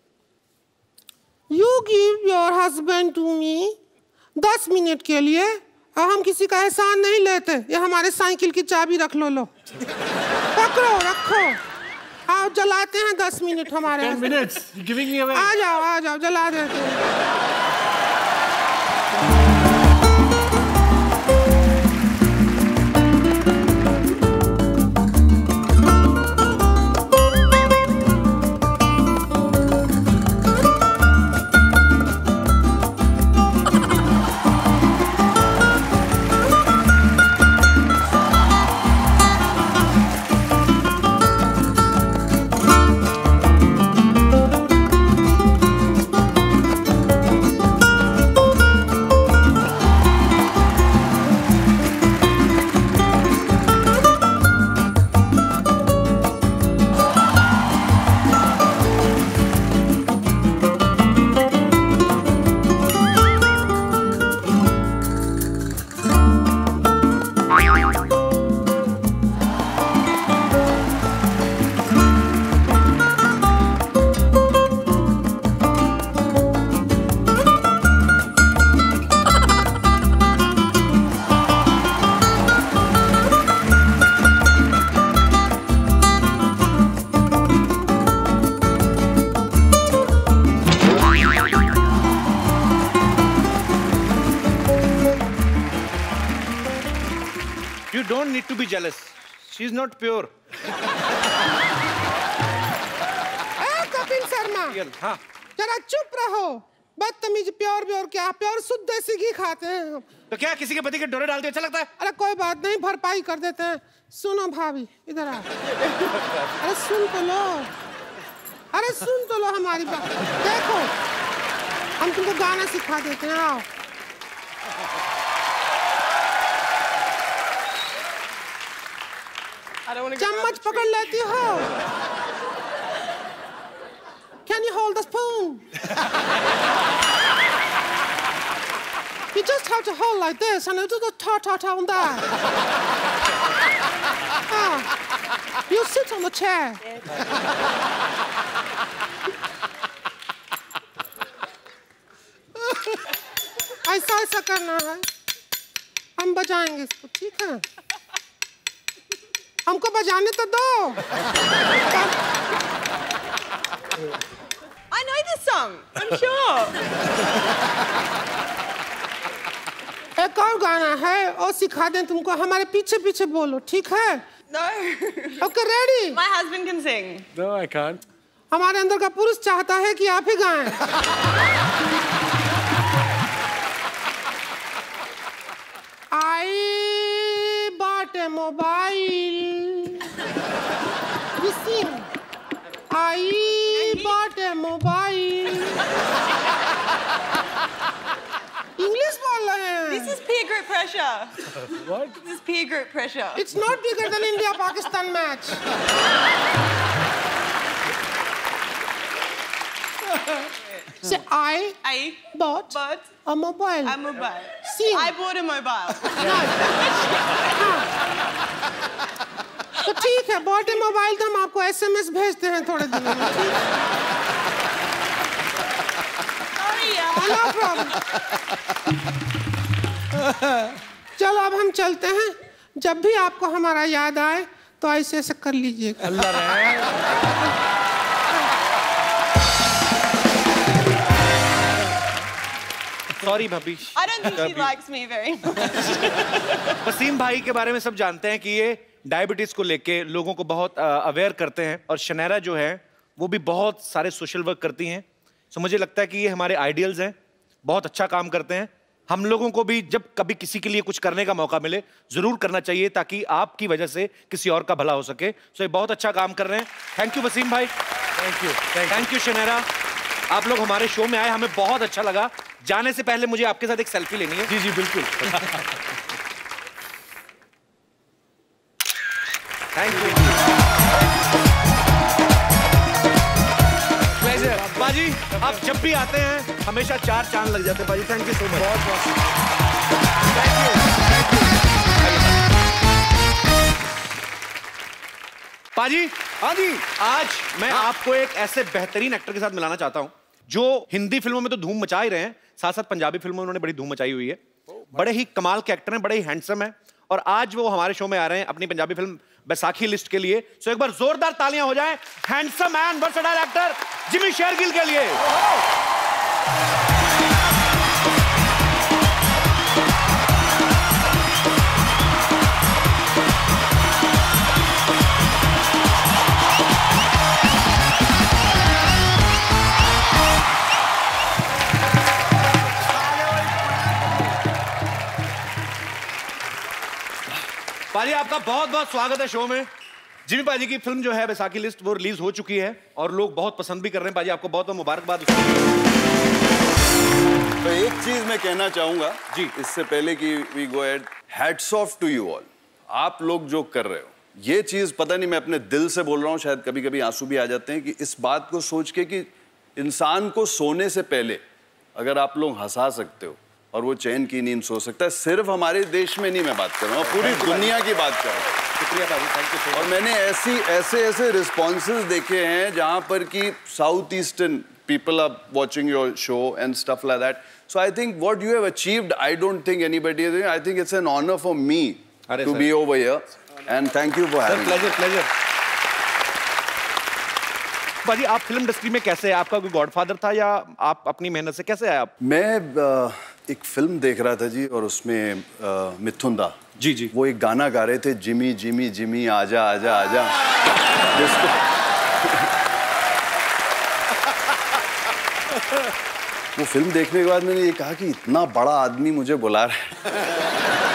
you give your husband to me दस मिनट के लिए, और हम किसी का एहसान नहीं लेते। ये हमारे साइकिल की चाबी रख लो, लो पकड़ो, रखो। आओ जलाते हैं दस मिनट हमारे। ten minutes. You're giving me away. आ जाओ, आ जाओ, जला देते हैं। be jealous. She is not pure. Kapil Sharma, हाँ। जरा चुप रहो। बदतमीज, प्योर प्योर क्या, प्योर शुद्ध देसी घी खाते हैं हम। तो क्या किसी के पति के डोरे डालते अच्छा लगता है? अरे कोई बात नहीं, भरपाई कर देते हैं। सुनो भाभी, इधर आ। अरे सुन तो लो, अरे सुन तो लो हमारी बात। देखो, हम तुमको गाना सिखा देते हैं, आओ। चम्मच पकड़ लेती हो? Can you hold the spoon? You just have to hold like this and you do the ta ta ta on that. Ah, you sit on the chair. ऐसा ऐसा करना है, हम बजाएंगे इसको, ठीक है? हमको बजाने तो दो। I know this song. I'm sure. एक और गाना है और सिखा दें तुमको, हमारे पीछे पीछे बोलो, ठीक है? No. Okay, ready? My husband can sing. No, I can't. हमारे अंदर का पुरुष चाहता है कि आप ही गाएं। I bought a mobile. You sing. I bought a mobile. English बोल रहे हैं। This is peer group pressure. What? This is peer group pressure. It's not bigger than India-Pakistan match. Say I, I bought, bought a mobile. a mobile. Sing. I bought a mobile. तो ठीक है, bot ए mobile तो हम आपको SMS भेजते हैं थोड़े दिनों में, ठीक? Sorry, यार. No problem. चलो अब हम चलते हैं। जब भी आपको हमारा याद आए तो ऐसे ऐसे कर लीजिएगा। अल्लाह रहे। सॉरी भाभी। I don't think she likes me very much. Wasim भाई के बारे में सब जानते हैं कि ये डायबिटीज को लेके लोगों को बहुत अवेयर करते हैं, और शनैरा जो है वो भी बहुत सारे सोशल वर्क करती हैं। सो मुझे लगता है कि ये हमारे आइडियल्स हैं, बहुत अच्छा काम करते हैं। हम लोगों को भी जब कभी किसी के लिए कुछ करने का मौका मिले जरूर करना चाहिए, ताकि आपकी वजह से किसी और का भला हो सके। सो ये बहुत अच्छा काम कर रहे हैं। थैंक यू वसीम भाई। Thank you. Thank you Shanaira, आप लोग हमारे शो में आए, हमें बहुत अच्छा लगा। जाने से पहले मुझे आपके साथ एक सेल्फी लेनी है। जी जी बिल्कुल। थैंक यू बाजी, आप जब भी आते हैं हमेशा चार चांद लग जाते हैं बाजी। Thank you so much. बहुत बहुत थैंक यू। बाजी, हाँ जी, आज मैं आपको एक ऐसे बेहतरीन एक्टर के साथ मिलाना चाहता हूं जो हिंदी फिल्मों में तो धूम मचा ही रहे हैं, साथ साथ पंजाबी फिल्मों में उन्होंने बड़ी धूम मचाई हुई है। बड़े ही कमाल के एक्टर हैं, बड़े ही हैंडसम हैं, और आज वो हमारे शो में आ रहे हैं अपनी पंजाबी फिल्म बैसाखी लिस्ट के लिए। सो एक बार जोरदार तालियां हो जाएं handsome and versatile actor Jimmy Shergill के लिए। पाजी आपका बहुत बहुत स्वागत है शो में। जिमी पाजी की फिल्म जो है बैसाखी लिस्ट वो रिलीज हो चुकी है और लोग बहुत पसंद भी कर रहे हैं। पाजी आपको बहुत बहुत मुबारकबाद। तो एक चीज मैं कहना चाहूंगा जी, इससे पहले कि we go ahead, hats off to you all. आप लोग जो कर रहे हो ये चीज, पता नहीं मैं अपने दिल से बोल रहा हूँ, शायद कभी कभी आंसू भी आ जाते हैं कि इस बात को सोच के कि इंसान को सोने से पहले अगर आप लोग हंसा सकते हो और वो चैन की नींद सो सकता है, सिर्फ हमारे देश में नहीं मैं बात कर रहा हूँ, पूरी दुनिया की बात कर रहा हूँ। शुक्रिया भाई, थैंक यू। और मैंने ऐसी ऐसे ऐसे रिस्पॉन्सेज देखे हैं जहाँ पर कि south eastern people are watching your show and stuff like that. So I think what you have achieved, I don't think anybody, I think it's an honour for me to be over here and thank you for having. Pleasure pleasure. भाजी आप film industry में कैसे, आपका कोई godfather था या आप अपनी मेहनत से कैसे आए आप? मैं एक फिल्म देख रहा था जी, और उसमें आ, मिथुन दा जी जी वो एक गाना गा रहे थे, जिमी जिमी जिमी आजा आजा आजा, जिसको वो फिल्म देखने के बाद मैंने ये कहा कि इतना बड़ा आदमी मुझे बुला रहा है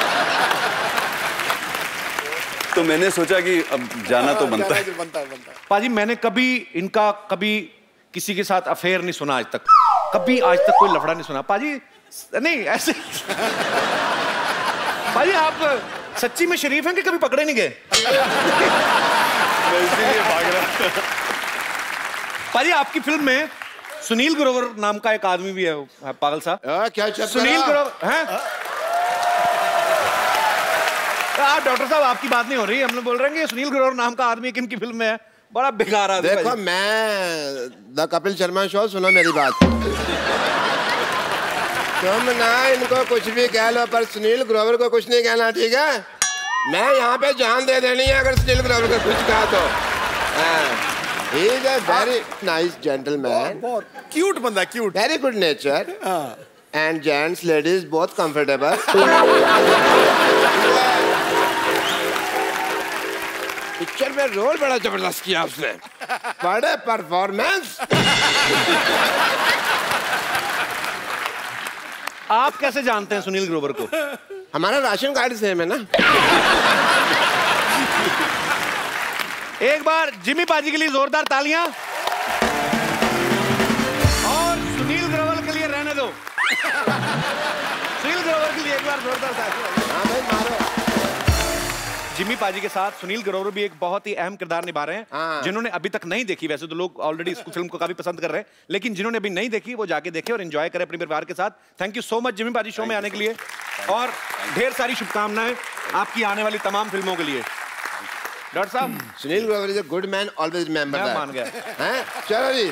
तो मैंने सोचा कि अब जाना तो बनता है। बनता है, बनता है। पाजी मैंने कभी इनका कभी किसी के साथ अफेयर नहीं सुना आज तक, कभी आज तक कोई लफड़ा नहीं सुना पाजी। नहीं ऐसे पाजी आप सच्ची में शरीफ हैं कि कभी पकड़े नहीं गए? इसीलिए भाग रहा। पाजी आपकी फिल्म में सुनील ग्रोवर नाम का एक आदमी भी है, पागल साहब। क्या सुनील ग्रोवर हैं? आप डॉक्टर साहब आपकी बात नहीं हो रही, हम लोग बोल रहे हैं कि सुनील ग्रोवर नाम का आदमी किन की फिल्म में है, बड़ा बेकार आदमी। देखो मैं द कपिल शर्मा शो, सुनो मेरी बात। तुम ना इनको कुछ भी कह लो पर सुनील ग्रोवर को कुछ नहीं कहना, ठीक है? मैं यहाँ पे जान दे देनी है अगर सुनील ग्रोवर को कुछ कहा तो। He is a very nice gentleman, बहुत क्यूट बंदा, cute, very good nature, and gents ladies बहुत कंफर्टेबल। पिक्चर में रोल बड़ा जबरदस्त किया उसने, बड़े परफॉर्मेंस। आप कैसे जानते हैं सुनील ग्रोवर को? हमारा राशन कार्ड सेम है ना। एक बार जिमी पाजी के लिए जोरदार तालियां, और सुनील ग्रोवर के लिए रहने दो। सुनील ग्रोवर के लिए एक बार जोरदार तालियां। हाँ भाई मारो। जिमी पाजी के साथ सुनील ग्रोवर भी एक बहुत ही अहम किरदार निभा रहे हैं। हाँ। जिन्होंने अभी तक नहीं देखी, वैसे तो लोग ऑलरेडी इस फिल्म को काफी पसंद कर रहे हैं, लेकिन जिन्होंने अभी नहीं देखी वो जाके देखें और एंजॉय करें अपने परिवार के साथ। Thank you so much Jimmy पाजी शो में आने के लिए, और ढेर सारी शुभकामनाएं आपकी आने वाली तमाम फिल्मों के लिए। डॉक्टर साहब, Sunil Grover is a good man, always remember that. मान गया हैं? चलो जी,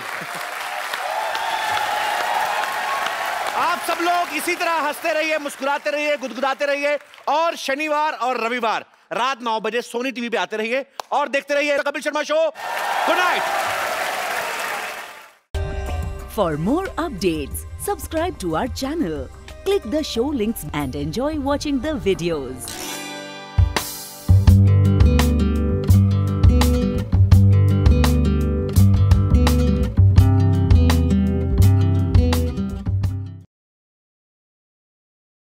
आप सब लोग इसी तरह हंसते रहिए, मुस्कुराते रहिए, गुदगुदाते रहिए, और शनिवार और रविवार रात नौ बजे सोनी टीवी पे आते रहिए और देखते रहिए Kapil Sharma show. Good night. For more updates, subscribe to our channel, click the show links and enjoy watching the videos.